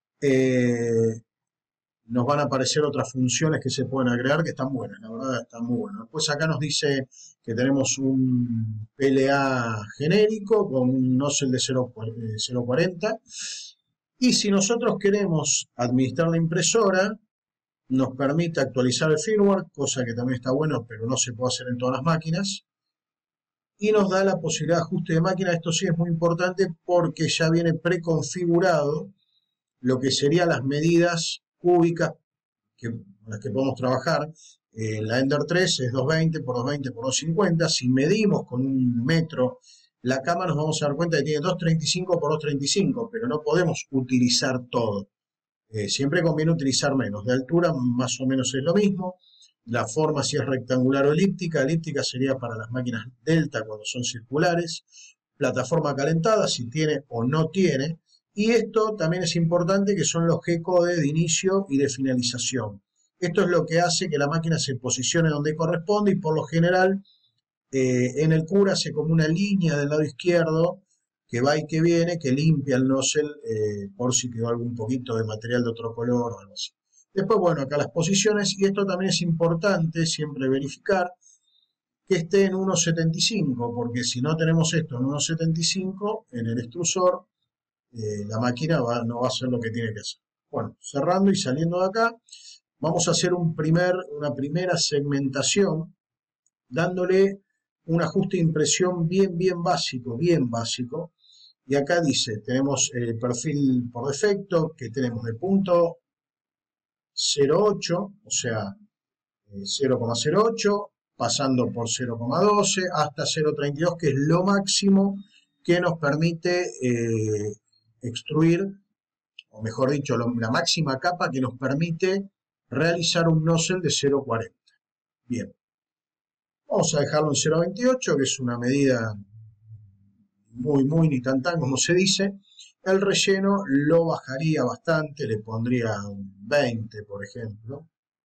nos van a aparecer otras funciones que se pueden agregar que están buenas, la verdad están muy buenas. Después acá nos dice que tenemos un PLA genérico con un nozzle de 0.40 y si nosotros queremos administrar la impresora, nos permite actualizar el firmware, cosa que también está bueno, pero no se puede hacer en todas las máquinas. Y nos da la posibilidad de ajuste de máquina. Esto sí es muy importante porque ya viene preconfigurado lo que serían las medidas cúbicas las que podemos trabajar. La Ender 3 es 220 por 220 por 250. Si medimos con un metro la cama, nos vamos a dar cuenta que tiene 235 por 235, pero no podemos utilizar todo. Siempre conviene utilizar menos. De altura más o menos es lo mismo. La forma, si es rectangular o elíptica. Elíptica sería para las máquinas Delta cuando son circulares. Plataforma calentada, si tiene o no tiene. Y esto también es importante, que son los G-code de inicio y de finalización. Esto es lo que hace que la máquina se posicione donde corresponde, y por lo general en el CUR hace como una línea del lado izquierdo que va y que viene, que limpia el nozzle por si quedó algún poquito de material de otro color o algo así. Después, bueno, acá las posiciones, y esto también es importante siempre verificar que esté en 1.75, porque si no tenemos esto en 1.75 en el extrusor, la máquina no va a hacer lo que tiene que hacer. Bueno, cerrando y saliendo de acá, vamos a hacer una primera segmentación, dándole un ajuste de impresión bien básico. Y acá dice, tenemos el perfil por defecto, que tenemos de punto 0.8, o sea, 0.08, pasando por 0.12 hasta 0.32, que es lo máximo que nos permite extruir, o mejor dicho, la máxima capa que nos permite realizar un nozzle de 0.40. Bien. Vamos a dejarlo en 0.28, que es una medida muy ni tan como se dice. El relleno lo bajaría bastante, le pondría un 20, por ejemplo.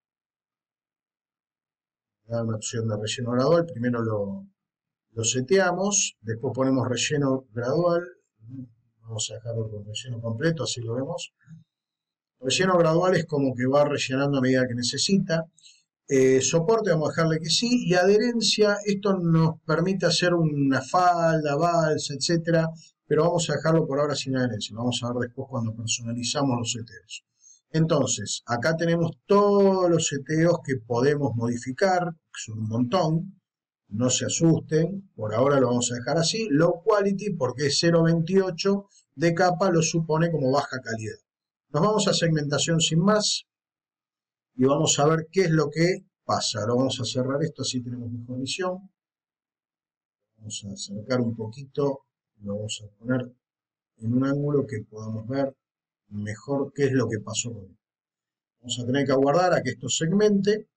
Da una opción de relleno gradual. Primero lo seteamos, después ponemos relleno gradual. Vamos a dejarlo con relleno completo, así lo vemos. Relleno gradual es como que va rellenando a medida que necesita. Soporte vamos a dejarle que sí, y adherencia, esto nos permite hacer una falda, balsa, etcétera, pero vamos a dejarlo por ahora sin adherencia. Vamos a ver después cuando personalizamos los seteos. Entonces, acá tenemos todos los seteos que podemos modificar, que son un montón. No se asusten, por ahora lo vamos a dejar así. Low quality, porque es 0.28 de capa, lo supone como baja calidad. Nos vamos a segmentación sin más y vamos a ver qué es lo que pasa. Ahora vamos a cerrar esto, así tenemos mejor visión. Vamos a acercar un poquito, lo vamos a poner en un ángulo que podamos ver mejor qué es lo que pasó con esto. Vamos a tener que aguardar a que esto segmente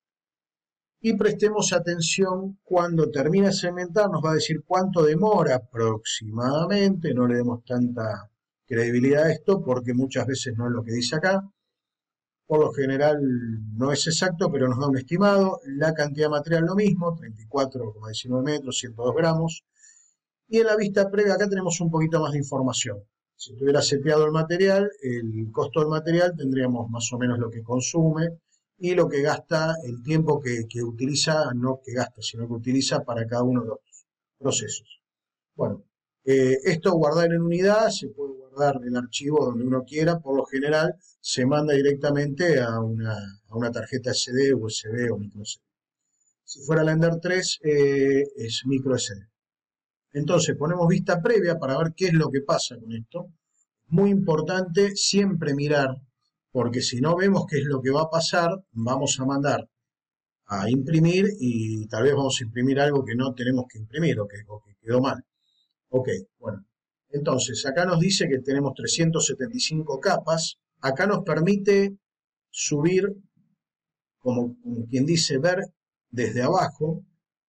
y prestemos atención. Cuando termine de segmentar nos va a decir cuánto demora aproximadamente. No le demos tanta credibilidad a esto porque muchas veces no es lo que dice acá. Por lo general no es exacto, pero nos da un estimado. La cantidad de material lo mismo, 34,19 metros, 102 gramos. Y en la vista previa acá tenemos un poquito más de información. Si tuviera seteado el material, el costo del material, tendríamos más o menos lo que consume y lo que gasta, el tiempo que utiliza, no que gasta, sino que utiliza para cada uno de los procesos. Bueno, esto guardar en unidad, se puede guardar el archivo donde uno quiera. Por lo general se manda directamente a una tarjeta SD, USB o micro SD. Si fuera la Ender 3 es micro SD. Entonces ponemos vista previa para ver qué es lo que pasa con esto. Muy importante siempre mirar, porque si no vemos qué es lo que va a pasar, vamos a mandar a imprimir y tal vez vamos a imprimir algo que no tenemos que imprimir o que quedó mal. Ok, bueno. Entonces, acá nos dice que tenemos 375 capas. Acá nos permite subir, como quien dice, ver desde abajo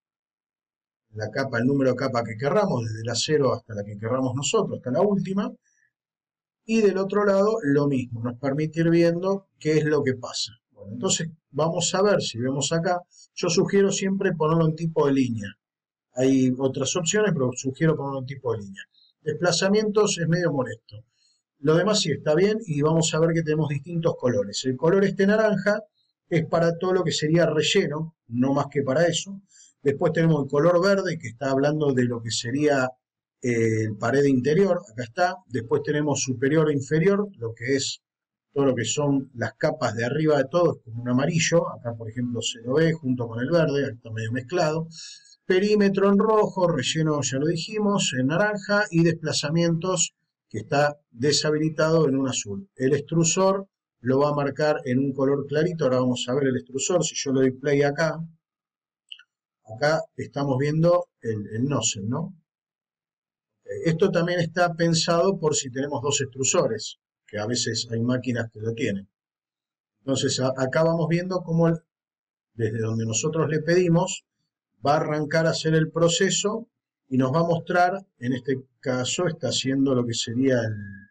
la capa, el número de capa que querramos, desde la 0 hasta la que querramos nosotros, hasta la última. Y del otro lado, lo mismo, nos permite ir viendo qué es lo que pasa. Bueno, entonces, vamos a ver, si vemos acá, yo sugiero siempre ponerlo en tipo de línea. Hay otras opciones, pero sugiero ponerlo en tipo de línea. Desplazamientos es medio molesto. Lo demás sí está bien y vamos a ver que tenemos distintos colores. El color este naranja es para todo lo que sería relleno, no más que para eso. Después tenemos el color verde que está hablando de lo que sería pared interior, acá está. Después tenemos superior e inferior, lo que es todo lo que son las capas de arriba de todo, es como un amarillo. Acá por ejemplo se lo ve junto con el verde, acá está medio mezclado. Perímetro en rojo, relleno ya lo dijimos, en naranja, y desplazamientos que está deshabilitado en un azul. El extrusor lo va a marcar en un color clarito. Ahora vamos a ver el extrusor. Si yo le doy play acá, acá estamos viendo el nozzle, ¿no? Esto también está pensado por si tenemos dos extrusores, que a veces hay máquinas que lo tienen. Entonces acá vamos viendo cómo desde donde nosotros le pedimos va a arrancar a hacer el proceso y nos va a mostrar, en este caso está haciendo lo que sería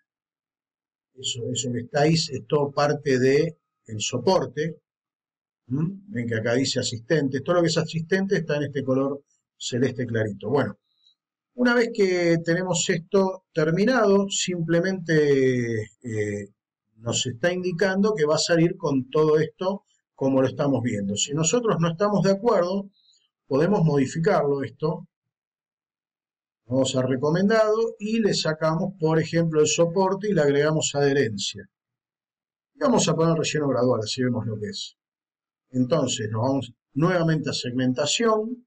eso que está ahí, es todo parte del soporte. Ven que acá dice asistente, todo lo que es asistente está en este color celeste clarito. Bueno, una vez que tenemos esto terminado, simplemente nos está indicando que va a salir con todo esto como lo estamos viendo. Si nosotros no estamos de acuerdo, podemos modificarlo esto. Vamos a recomendado y le sacamos, por ejemplo, el soporte y le agregamos adherencia. Y vamos a poner relleno gradual, así vemos lo que es. Entonces nos vamos nuevamente a segmentación.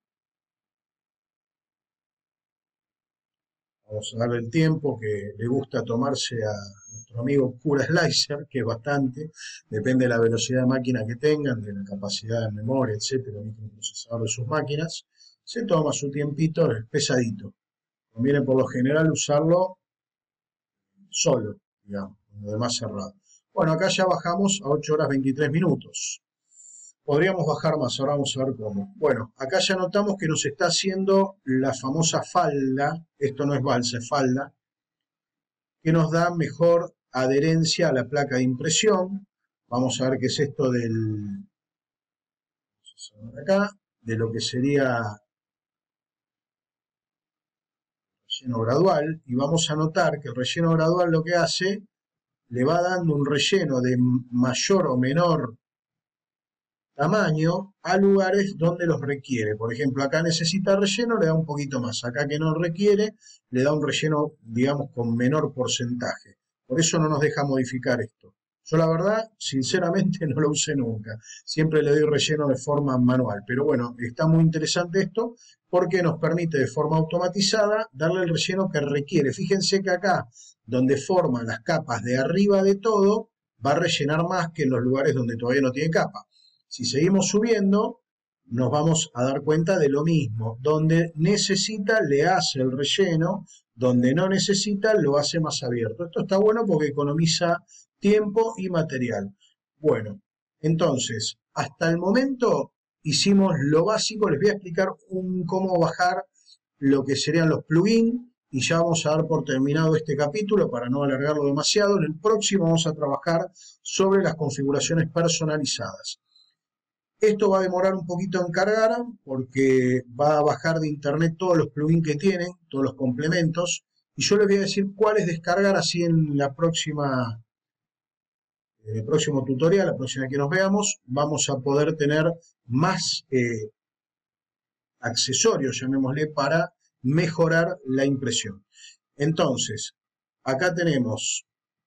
Vamos a darle el tiempo que le gusta tomarse a nuestro amigo Cura Slicer, que es bastante, depende de la velocidad de máquina que tengan, de la capacidad de memoria, etcétera, el microprocesador de sus máquinas. Se toma su tiempito, es pesadito. Conviene por lo general usarlo solo, digamos, con lo demás cerrado. Bueno, acá ya bajamos a 8 horas 23 minutos. Podríamos bajar más, ahora vamos a ver cómo. Bueno, acá ya notamos que nos está haciendo la famosa falda, esto no es balsa, es falda, que nos da mejor adherencia a la placa de impresión. Vamos a ver qué es esto del, acá, de lo que sería relleno gradual, y vamos a notar que el relleno gradual lo que hace, le va dando un relleno de mayor o menor tamaño a lugares donde los requiere. Por ejemplo, acá necesita relleno, le da un poquito más. Acá que no requiere, le da un relleno, digamos, con menor porcentaje. Por eso no nos deja modificar esto. Yo la verdad, sinceramente, no lo usé nunca. Siempre le doy relleno de forma manual. Pero bueno, está muy interesante esto porque nos permite de forma automatizada darle el relleno que requiere. Fíjense que acá, donde forman las capas de arriba de todo, va a rellenar más que en los lugares donde todavía no tiene capa. Si seguimos subiendo, nos vamos a dar cuenta de lo mismo. Donde necesita, le hace el relleno. Donde no necesita, lo hace más abierto. Esto está bueno porque economiza tiempo y material. Bueno, entonces, hasta el momento hicimos lo básico. Les voy a explicar cómo bajar lo que serían los plugins. Y ya vamos a dar por terminado este capítulo para no alargarlo demasiado. En el próximo vamos a trabajar sobre las configuraciones personalizadas. Esto va a demorar un poquito en cargar porque va a bajar de internet todos los plugins que tienen, todos los complementos. Y yo les voy a decir cuáles descargar así en la próxima, el próximo tutorial, la próxima que nos veamos, vamos a poder tener más accesorios, llamémosle, para mejorar la impresión. Entonces, acá tenemos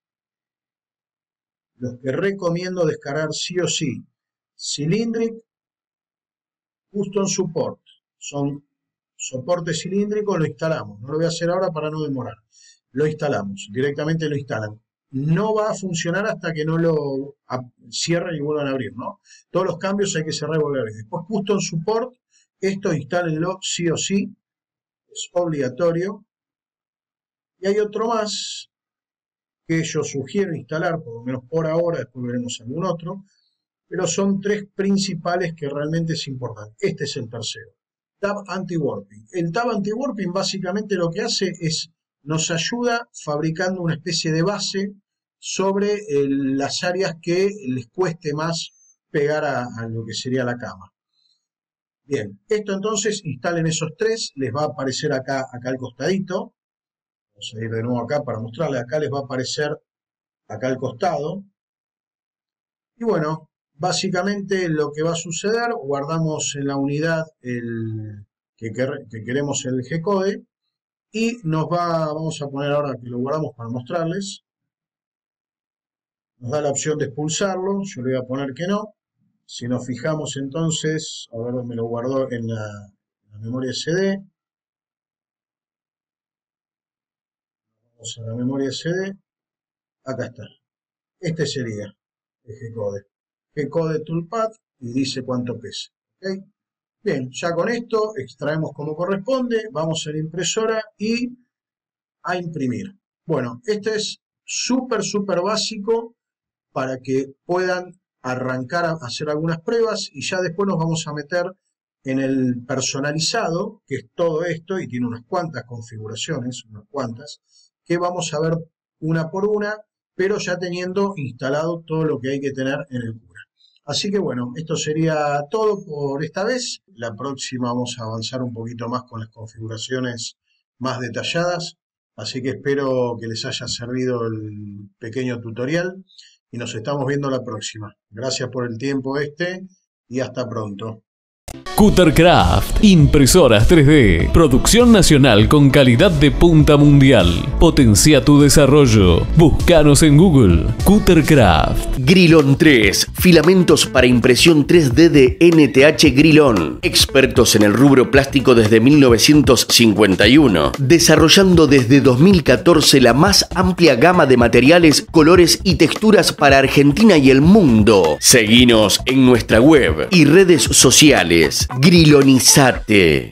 los que recomiendo descargar sí o sí. Cylindric Custom Support. Son soporte cilíndrico, lo instalamos. No lo voy a hacer ahora para no demorar. Lo instalamos, directamente lo instalan. No va a funcionar hasta que no lo cierren y vuelvan a abrir, ¿no? Todos los cambios hay que cerrar y volver a abrir. Después Custom Support, esto instálenlo sí o sí. Es obligatorio. Y hay otro más que yo sugiero instalar, por lo menos por ahora, después veremos algún otro. Pero son tres principales que realmente es importante. Este es el tercero. Tab Anti-Warping. El Tab Anti-Warping básicamente lo que hace es, nos ayuda fabricando una especie de base sobre las áreas que les cueste más pegar a lo que sería la cama. Bien, esto entonces, instalen esos tres, les va a aparecer acá al costadito. Vamos a ir de nuevo acá para mostrarles. Acá les va a aparecer acá al costado. Y bueno, básicamente lo que va a suceder, guardamos en la unidad que queremos el G-code y vamos a poner ahora que lo guardamos para mostrarles. Nos da la opción de expulsarlo, yo le voy a poner que no. Si nos fijamos entonces, a ver dónde lo guardó en la memoria SD. Vamos a la memoria SD. Acá está. Este sería. es G-Code. G-Code Toolpath y dice cuánto pesa. ¿Okay? Bien, ya con esto extraemos como corresponde, vamos a la impresora y a imprimir. Bueno, este es súper básico para que puedan arrancar a hacer algunas pruebas y ya después nos vamos a meter en el personalizado, que es todo esto y tiene unas cuantas configuraciones, unas cuantas, que vamos a ver una por una, pero ya teniendo instalado todo lo que hay que tener en el Cura. Así que bueno, esto sería todo por esta vez. La próxima vamos a avanzar un poquito más con las configuraciones más detalladas. Así que espero que les haya servido el pequeño tutorial y nos estamos viendo la próxima. Gracias por el tiempo y hasta pronto. Cuttercraft, impresoras 3D, producción nacional con calidad de punta mundial. Potencia tu desarrollo. Búscanos en Google. Cuttercraft. Grilon 3, filamentos para impresión 3D de NTH Grilon. Expertos en el rubro plástico desde 1951, desarrollando desde 2014 la más amplia gama de materiales, colores y texturas para Argentina y el mundo. Seguinos en nuestra web y redes sociales. Grilonizate.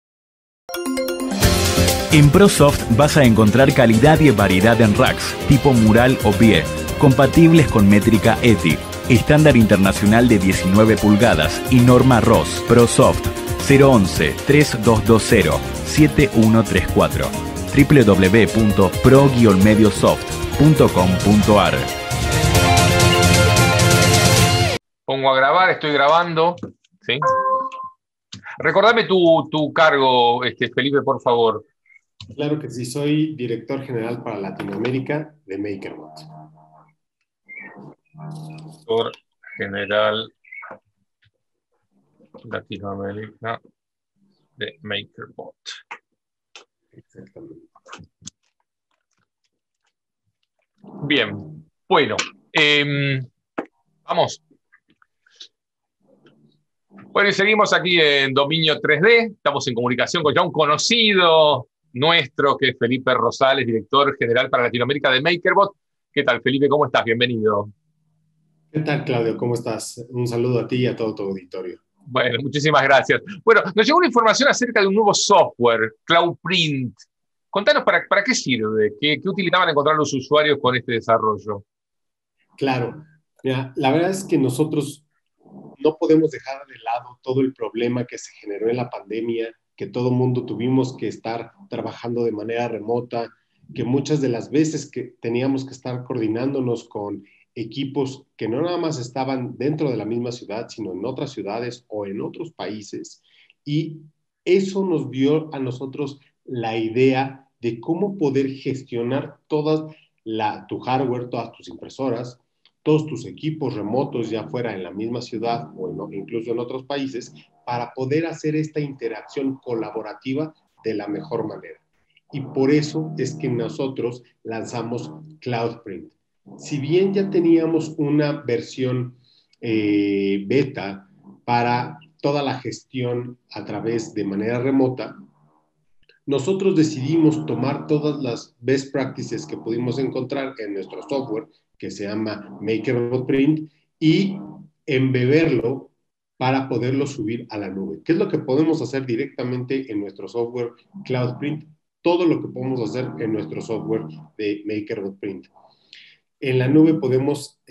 En ProSoft vas a encontrar calidad y variedad en racks, tipo mural o pie, compatibles con métrica ETI, estándar internacional de 19 pulgadas y norma ROS. ProSoft 011-3220-7134 www.pro-mediosoft.com.ar. Pongo a grabar, estoy grabando. ¿Sí? Recordame tu cargo, Felipe, por favor. Claro que sí, soy director general para Latinoamérica de MakerBot. Director general Latinoamérica de MakerBot. Exactamente. Bien, bueno, vamos. Bueno, y seguimos aquí en Dominio 3D. Estamos en comunicación con ya un conocido nuestro, que es Felipe Rosales, director general para Latinoamérica de MakerBot. ¿Qué tal, Felipe? ¿Cómo estás? Bienvenido. ¿Qué tal, Claudio? ¿Cómo estás? Un saludo a ti y a todo tu auditorio. Bueno, muchísimas gracias. Bueno, nos llegó una información acerca de un nuevo software, CloudPrint. Contanos para qué sirve, qué utilidad van a encontrar los usuarios con este desarrollo. Claro. Mira, la verdad es que nosotros no podemos dejar de lado todo el problema que se generó en la pandemia, que todo mundo tuvimos que estar trabajando de manera remota, que muchas de las veces que teníamos que estar coordinándonos con equipos que no nada más estaban dentro de la misma ciudad, sino en otras ciudades o en otros países. Y eso nos dio a nosotros la idea de cómo poder gestionar tu hardware, todas tus impresoras, todos tus equipos remotos, ya fuera en la misma ciudad o incluso en otros países, para poder hacer esta interacción colaborativa de la mejor manera. Y por eso es que nosotros lanzamos CloudPrint. Si bien ya teníamos una versión beta para toda la gestión a través de manera remota, nosotros decidimos tomar todas las best practices que pudimos encontrar en nuestro software, que se llama MakerBot Print, y embeberlo para poderlo subir a la nube. ¿Qué es lo que podemos hacer directamente en nuestro software CloudPrint? Todo lo que podemos hacer en nuestro software de MakerBot Print. En la nube podemos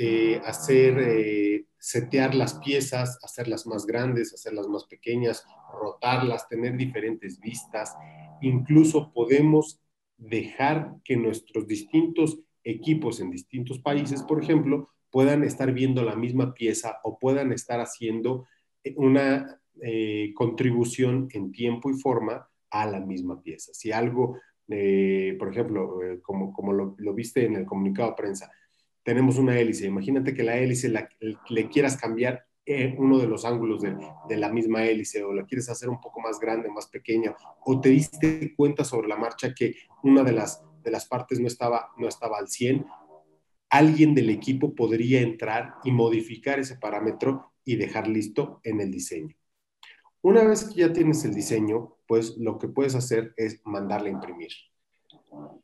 setear las piezas, hacerlas más grandes, hacerlas más pequeñas, rotarlas, tener diferentes vistas. Incluso podemos dejar que nuestros distintos equipos en distintos países, por ejemplo, puedan estar viendo la misma pieza o puedan estar haciendo una contribución en tiempo y forma a la misma pieza. Si algo, por ejemplo, como lo viste en el comunicado de prensa, tenemos una hélice. Imagínate que la hélice le quieras cambiar uno de los ángulos de la misma hélice, o la quieres hacer un poco más grande, más pequeña, o te diste cuenta sobre la marcha que una de las partes no estaba al 100, alguien del equipo podría entrar y modificar ese parámetro y dejar listo en el diseño. Una vez que ya tienes el diseño, pues lo que puedes hacer es mandarle a imprimir.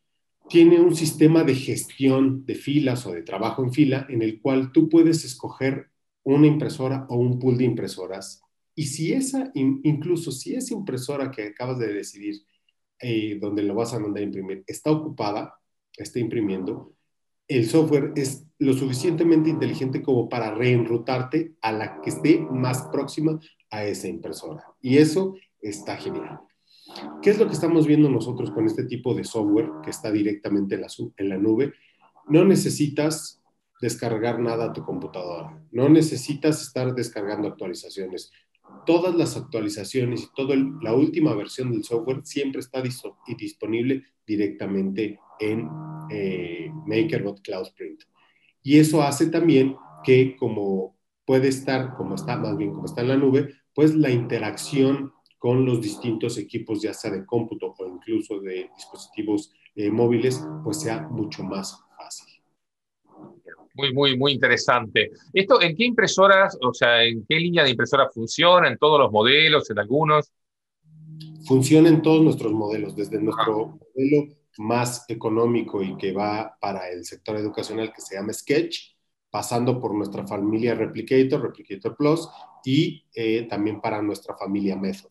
tiene un sistema de gestión de filas o de trabajo en fila en el cual tú puedes escoger una impresora o un pool de impresoras. Y si incluso si esa impresora que acabas de decidir donde lo vas a mandar a imprimir está ocupada, está imprimiendo, el software es lo suficientemente inteligente como para reenrutarte a la que esté más próxima a esa impresora. Y eso está genial. ¿Qué es lo que estamos viendo nosotros con este tipo de software que está directamente en la nube? No necesitas descargar nada a tu computadora. No necesitas estar descargando actualizaciones. Todas las actualizaciones y toda la última versión del software siempre está disponible directamente en MakerBot Cloud Print. Y eso hace también que como puede estar, como está, más bien como está en la nube, pues la interacción con los distintos equipos, ya sea de cómputo o incluso de dispositivos móviles, pues sea mucho más fácil. Muy, muy, muy interesante. ¿Esto en qué impresoras, o sea, en qué línea de impresora funciona? ¿En todos los modelos, en algunos? Funciona en todos nuestros modelos, desde nuestro modelo más económico y que va para el sector educacional que se llama Sketch, pasando por nuestra familia Replicator, Replicator Plus y también para nuestra familia Method.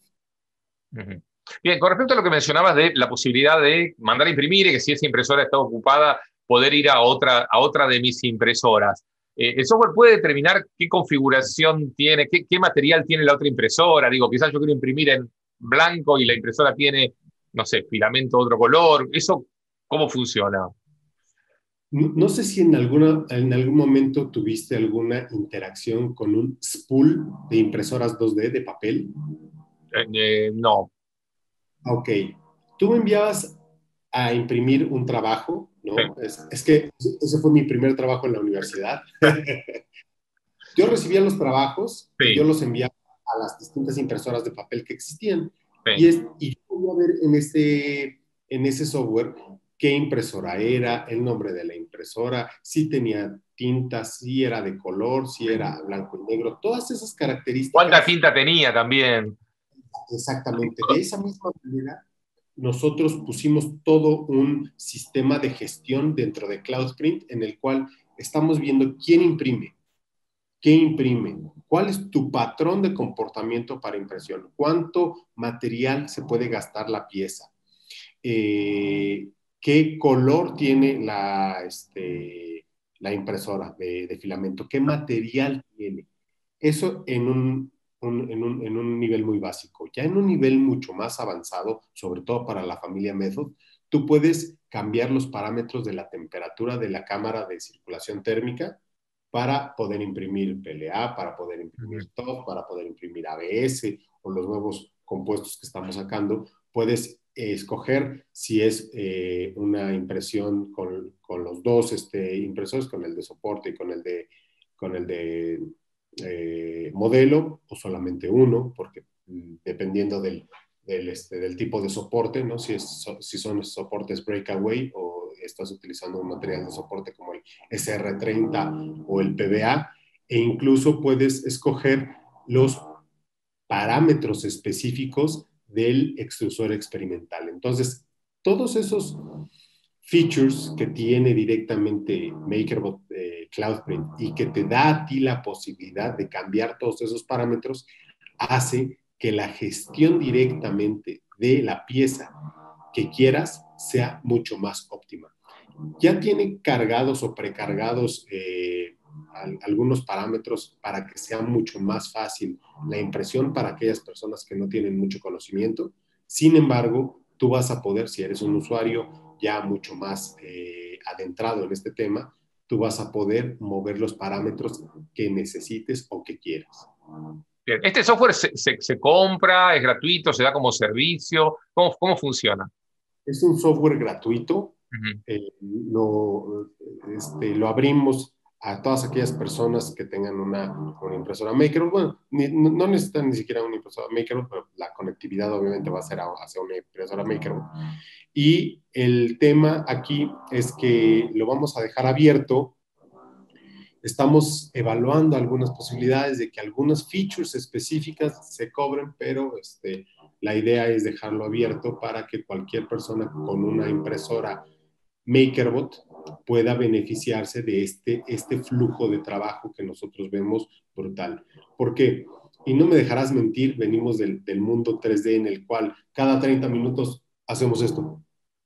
Bien, con respecto a lo que mencionabas de la posibilidad de mandar a imprimir y que si esa impresora está ocupada, poder ir a otra de mis impresoras. ¿El software puede determinar qué configuración tiene, qué material tiene la otra impresora? Digo, quizás yo quiero imprimir en blanco y la impresora tiene, no sé, filamento de otro color. ¿Eso cómo funciona? No sé si en algún momento tuviste alguna interacción con un spool de impresoras 2D de papel. No. Ok. Tú me enviabas a imprimir un trabajo, ¿no? Sí. Es que ese fue mi primer trabajo en la universidad. Yo recibía los trabajos sí. Y yo los enviaba a las distintas impresoras de papel que existían. Sí. Y yo podía ver en ese software qué impresora era, el nombre de la impresora, si tenía tinta, si era de color, si era blanco y negro, todas esas características. ¿Cuánta tinta tenía también? Exactamente. De esa misma manera, nosotros pusimos todo un sistema de gestión dentro de CloudPrint en el cual estamos viendo quién imprime, qué imprime, cuál es tu patrón de comportamiento para impresión, cuánto material se puede gastar la pieza, qué color tiene la impresora de filamento, qué material tiene. Eso en un nivel muy básico. Ya en un nivel mucho más avanzado, sobre todo para la familia Method, tú puedes cambiar los parámetros de la temperatura de la cámara de circulación térmica para poder imprimir PLA, para poder imprimir TOF, para poder imprimir ABS o los nuevos compuestos que estamos sacando. Puedes escoger si es una impresión con los dos impresores, con el de soporte y con el de modelo, o solamente uno, porque dependiendo del tipo de soporte, ¿no? Si son soportes breakaway o estás utilizando un material de soporte como el SR30 o el PVA, e incluso puedes escoger los parámetros específicos del extrusor experimental. Entonces, todos esos features que tiene directamente MakerBot CloudPrint y que te da a ti la posibilidad de cambiar todos esos parámetros, hace que la gestión directamente de la pieza que quieras sea mucho más óptima. Ya tiene cargados o precargados algunos parámetros para que sea mucho más fácil la impresión para aquellas personas que no tienen mucho conocimiento. Sin embargo, tú vas a poder, si eres un usuario ya mucho más adentrado en este tema, tú vas a poder mover los parámetros que necesites o que quieras. Bien. ¿Este software se compra, es gratuito, se da como servicio? ¿Cómo funciona? Es un software gratuito. Lo abrimos a todas aquellas personas que tengan una impresora Maker. Bueno, no necesitan ni siquiera una impresora Maker, pero la conectividad obviamente va a ser hacia una impresora Maker. Y el tema aquí es que lo vamos a dejar abierto. Estamos evaluando algunas posibilidades de que algunas features específicas se cobren, pero la idea es dejarlo abierto para que cualquier persona con una impresora MakerBot pueda beneficiarse de este flujo de trabajo que nosotros vemos brutal. ¿Por qué? Y no me dejarás mentir, venimos del mundo 3D en el cual cada 30 minutos hacemos esto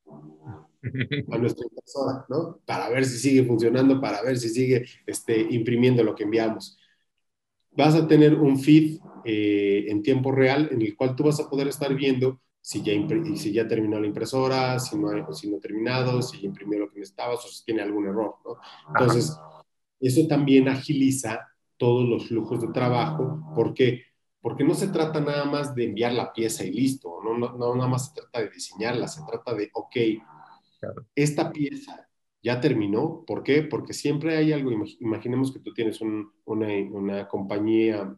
a nuestra impresora, ¿no? Para ver si sigue funcionando, para ver si sigue imprimiendo lo que enviamos. Vas a tener un feed en tiempo real en el cual tú vas a poder estar viendo si ya terminó la impresora, si no ha terminado, si ya imprimió lo que necesitabas o si tiene algún error, ¿no? Entonces, eso también agiliza todos los flujos de trabajo. ¿Por qué? Porque no se trata nada más de enviar la pieza y listo, no nada más se trata de diseñarla, se trata de, ok, esta pieza ya terminó. ¿Por qué? Porque siempre hay algo. Imaginemos que tú tienes una compañía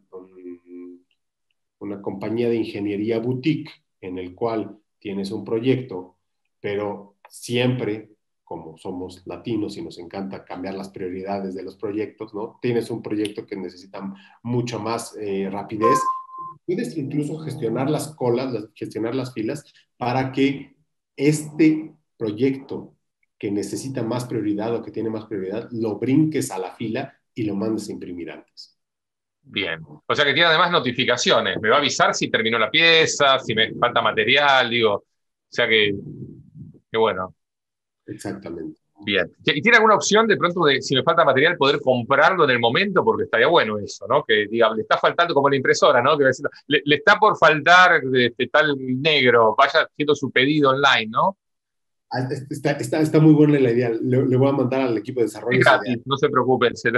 de ingeniería boutique en el cual tienes un proyecto, pero siempre, como somos latinos y nos encanta cambiar las prioridades de los proyectos, ¿no? Tienes un proyecto que necesita mucho más rapidez. Puedes incluso gestionar las colas, gestionar las filas para que este proyecto que necesita más prioridad o que tiene más prioridad, lo brinques a la fila y lo mandes a imprimir antes. Bien. O sea que tiene además notificaciones. Me va a avisar si terminó la pieza, si me falta material, digo. O sea que bueno. Exactamente. Bien. ¿Y tiene alguna opción de pronto de, si me falta material, poder comprarlo en el momento? Porque estaría bueno eso, ¿no? Que diga, le está faltando como la impresora, ¿no? Que le está por faltar tal negro, vaya haciendo su pedido online, ¿no? Está muy buena la idea. Le voy a mandar al equipo de desarrollo. Es gratis, no se preocupen, se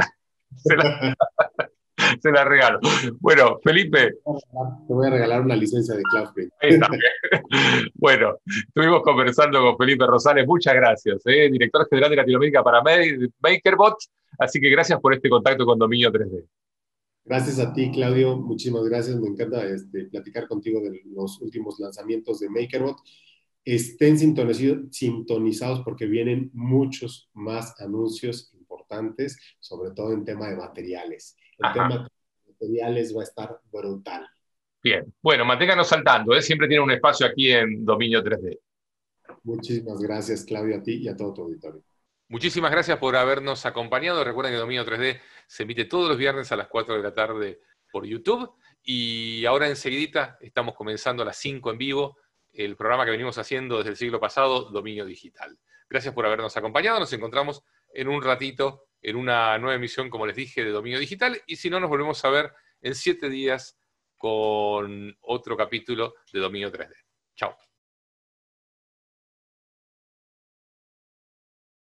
la regalo. Bueno, Felipe. Te voy a regalar una licencia de CloudPrint. Ahí está. Bueno, estuvimos conversando con Felipe Rosales. Muchas gracias, director general de Latinoamérica para MakerBot. Así que gracias por este contacto con Dominio 3D. Gracias a ti, Claudio. Muchísimas gracias. Me encanta platicar contigo de los últimos lanzamientos de MakerBot. Estén sintonizados porque vienen muchos más anuncios importantes, sobre todo en tema de materiales. El tema de materiales va a estar brutal. Bien, bueno, manténganos saltando, siempre tiene un espacio aquí en Dominio 3D. Muchísimas gracias, Claudio, a ti y a todo tu auditorio. Muchísimas gracias por habernos acompañado. Recuerden que Dominio 3D se emite todos los viernes a las 4 de la tarde por YouTube. Y ahora enseguidita estamos comenzando a las 5 en vivo el programa que venimos haciendo desde el siglo pasado, Dominio Digital. Gracias por habernos acompañado. Nos encontramos en un ratito en una nueva emisión, como les dije, de Dominio Digital. Y si no, nos volvemos a ver en 7 días con otro capítulo de Dominio 3D. Chao.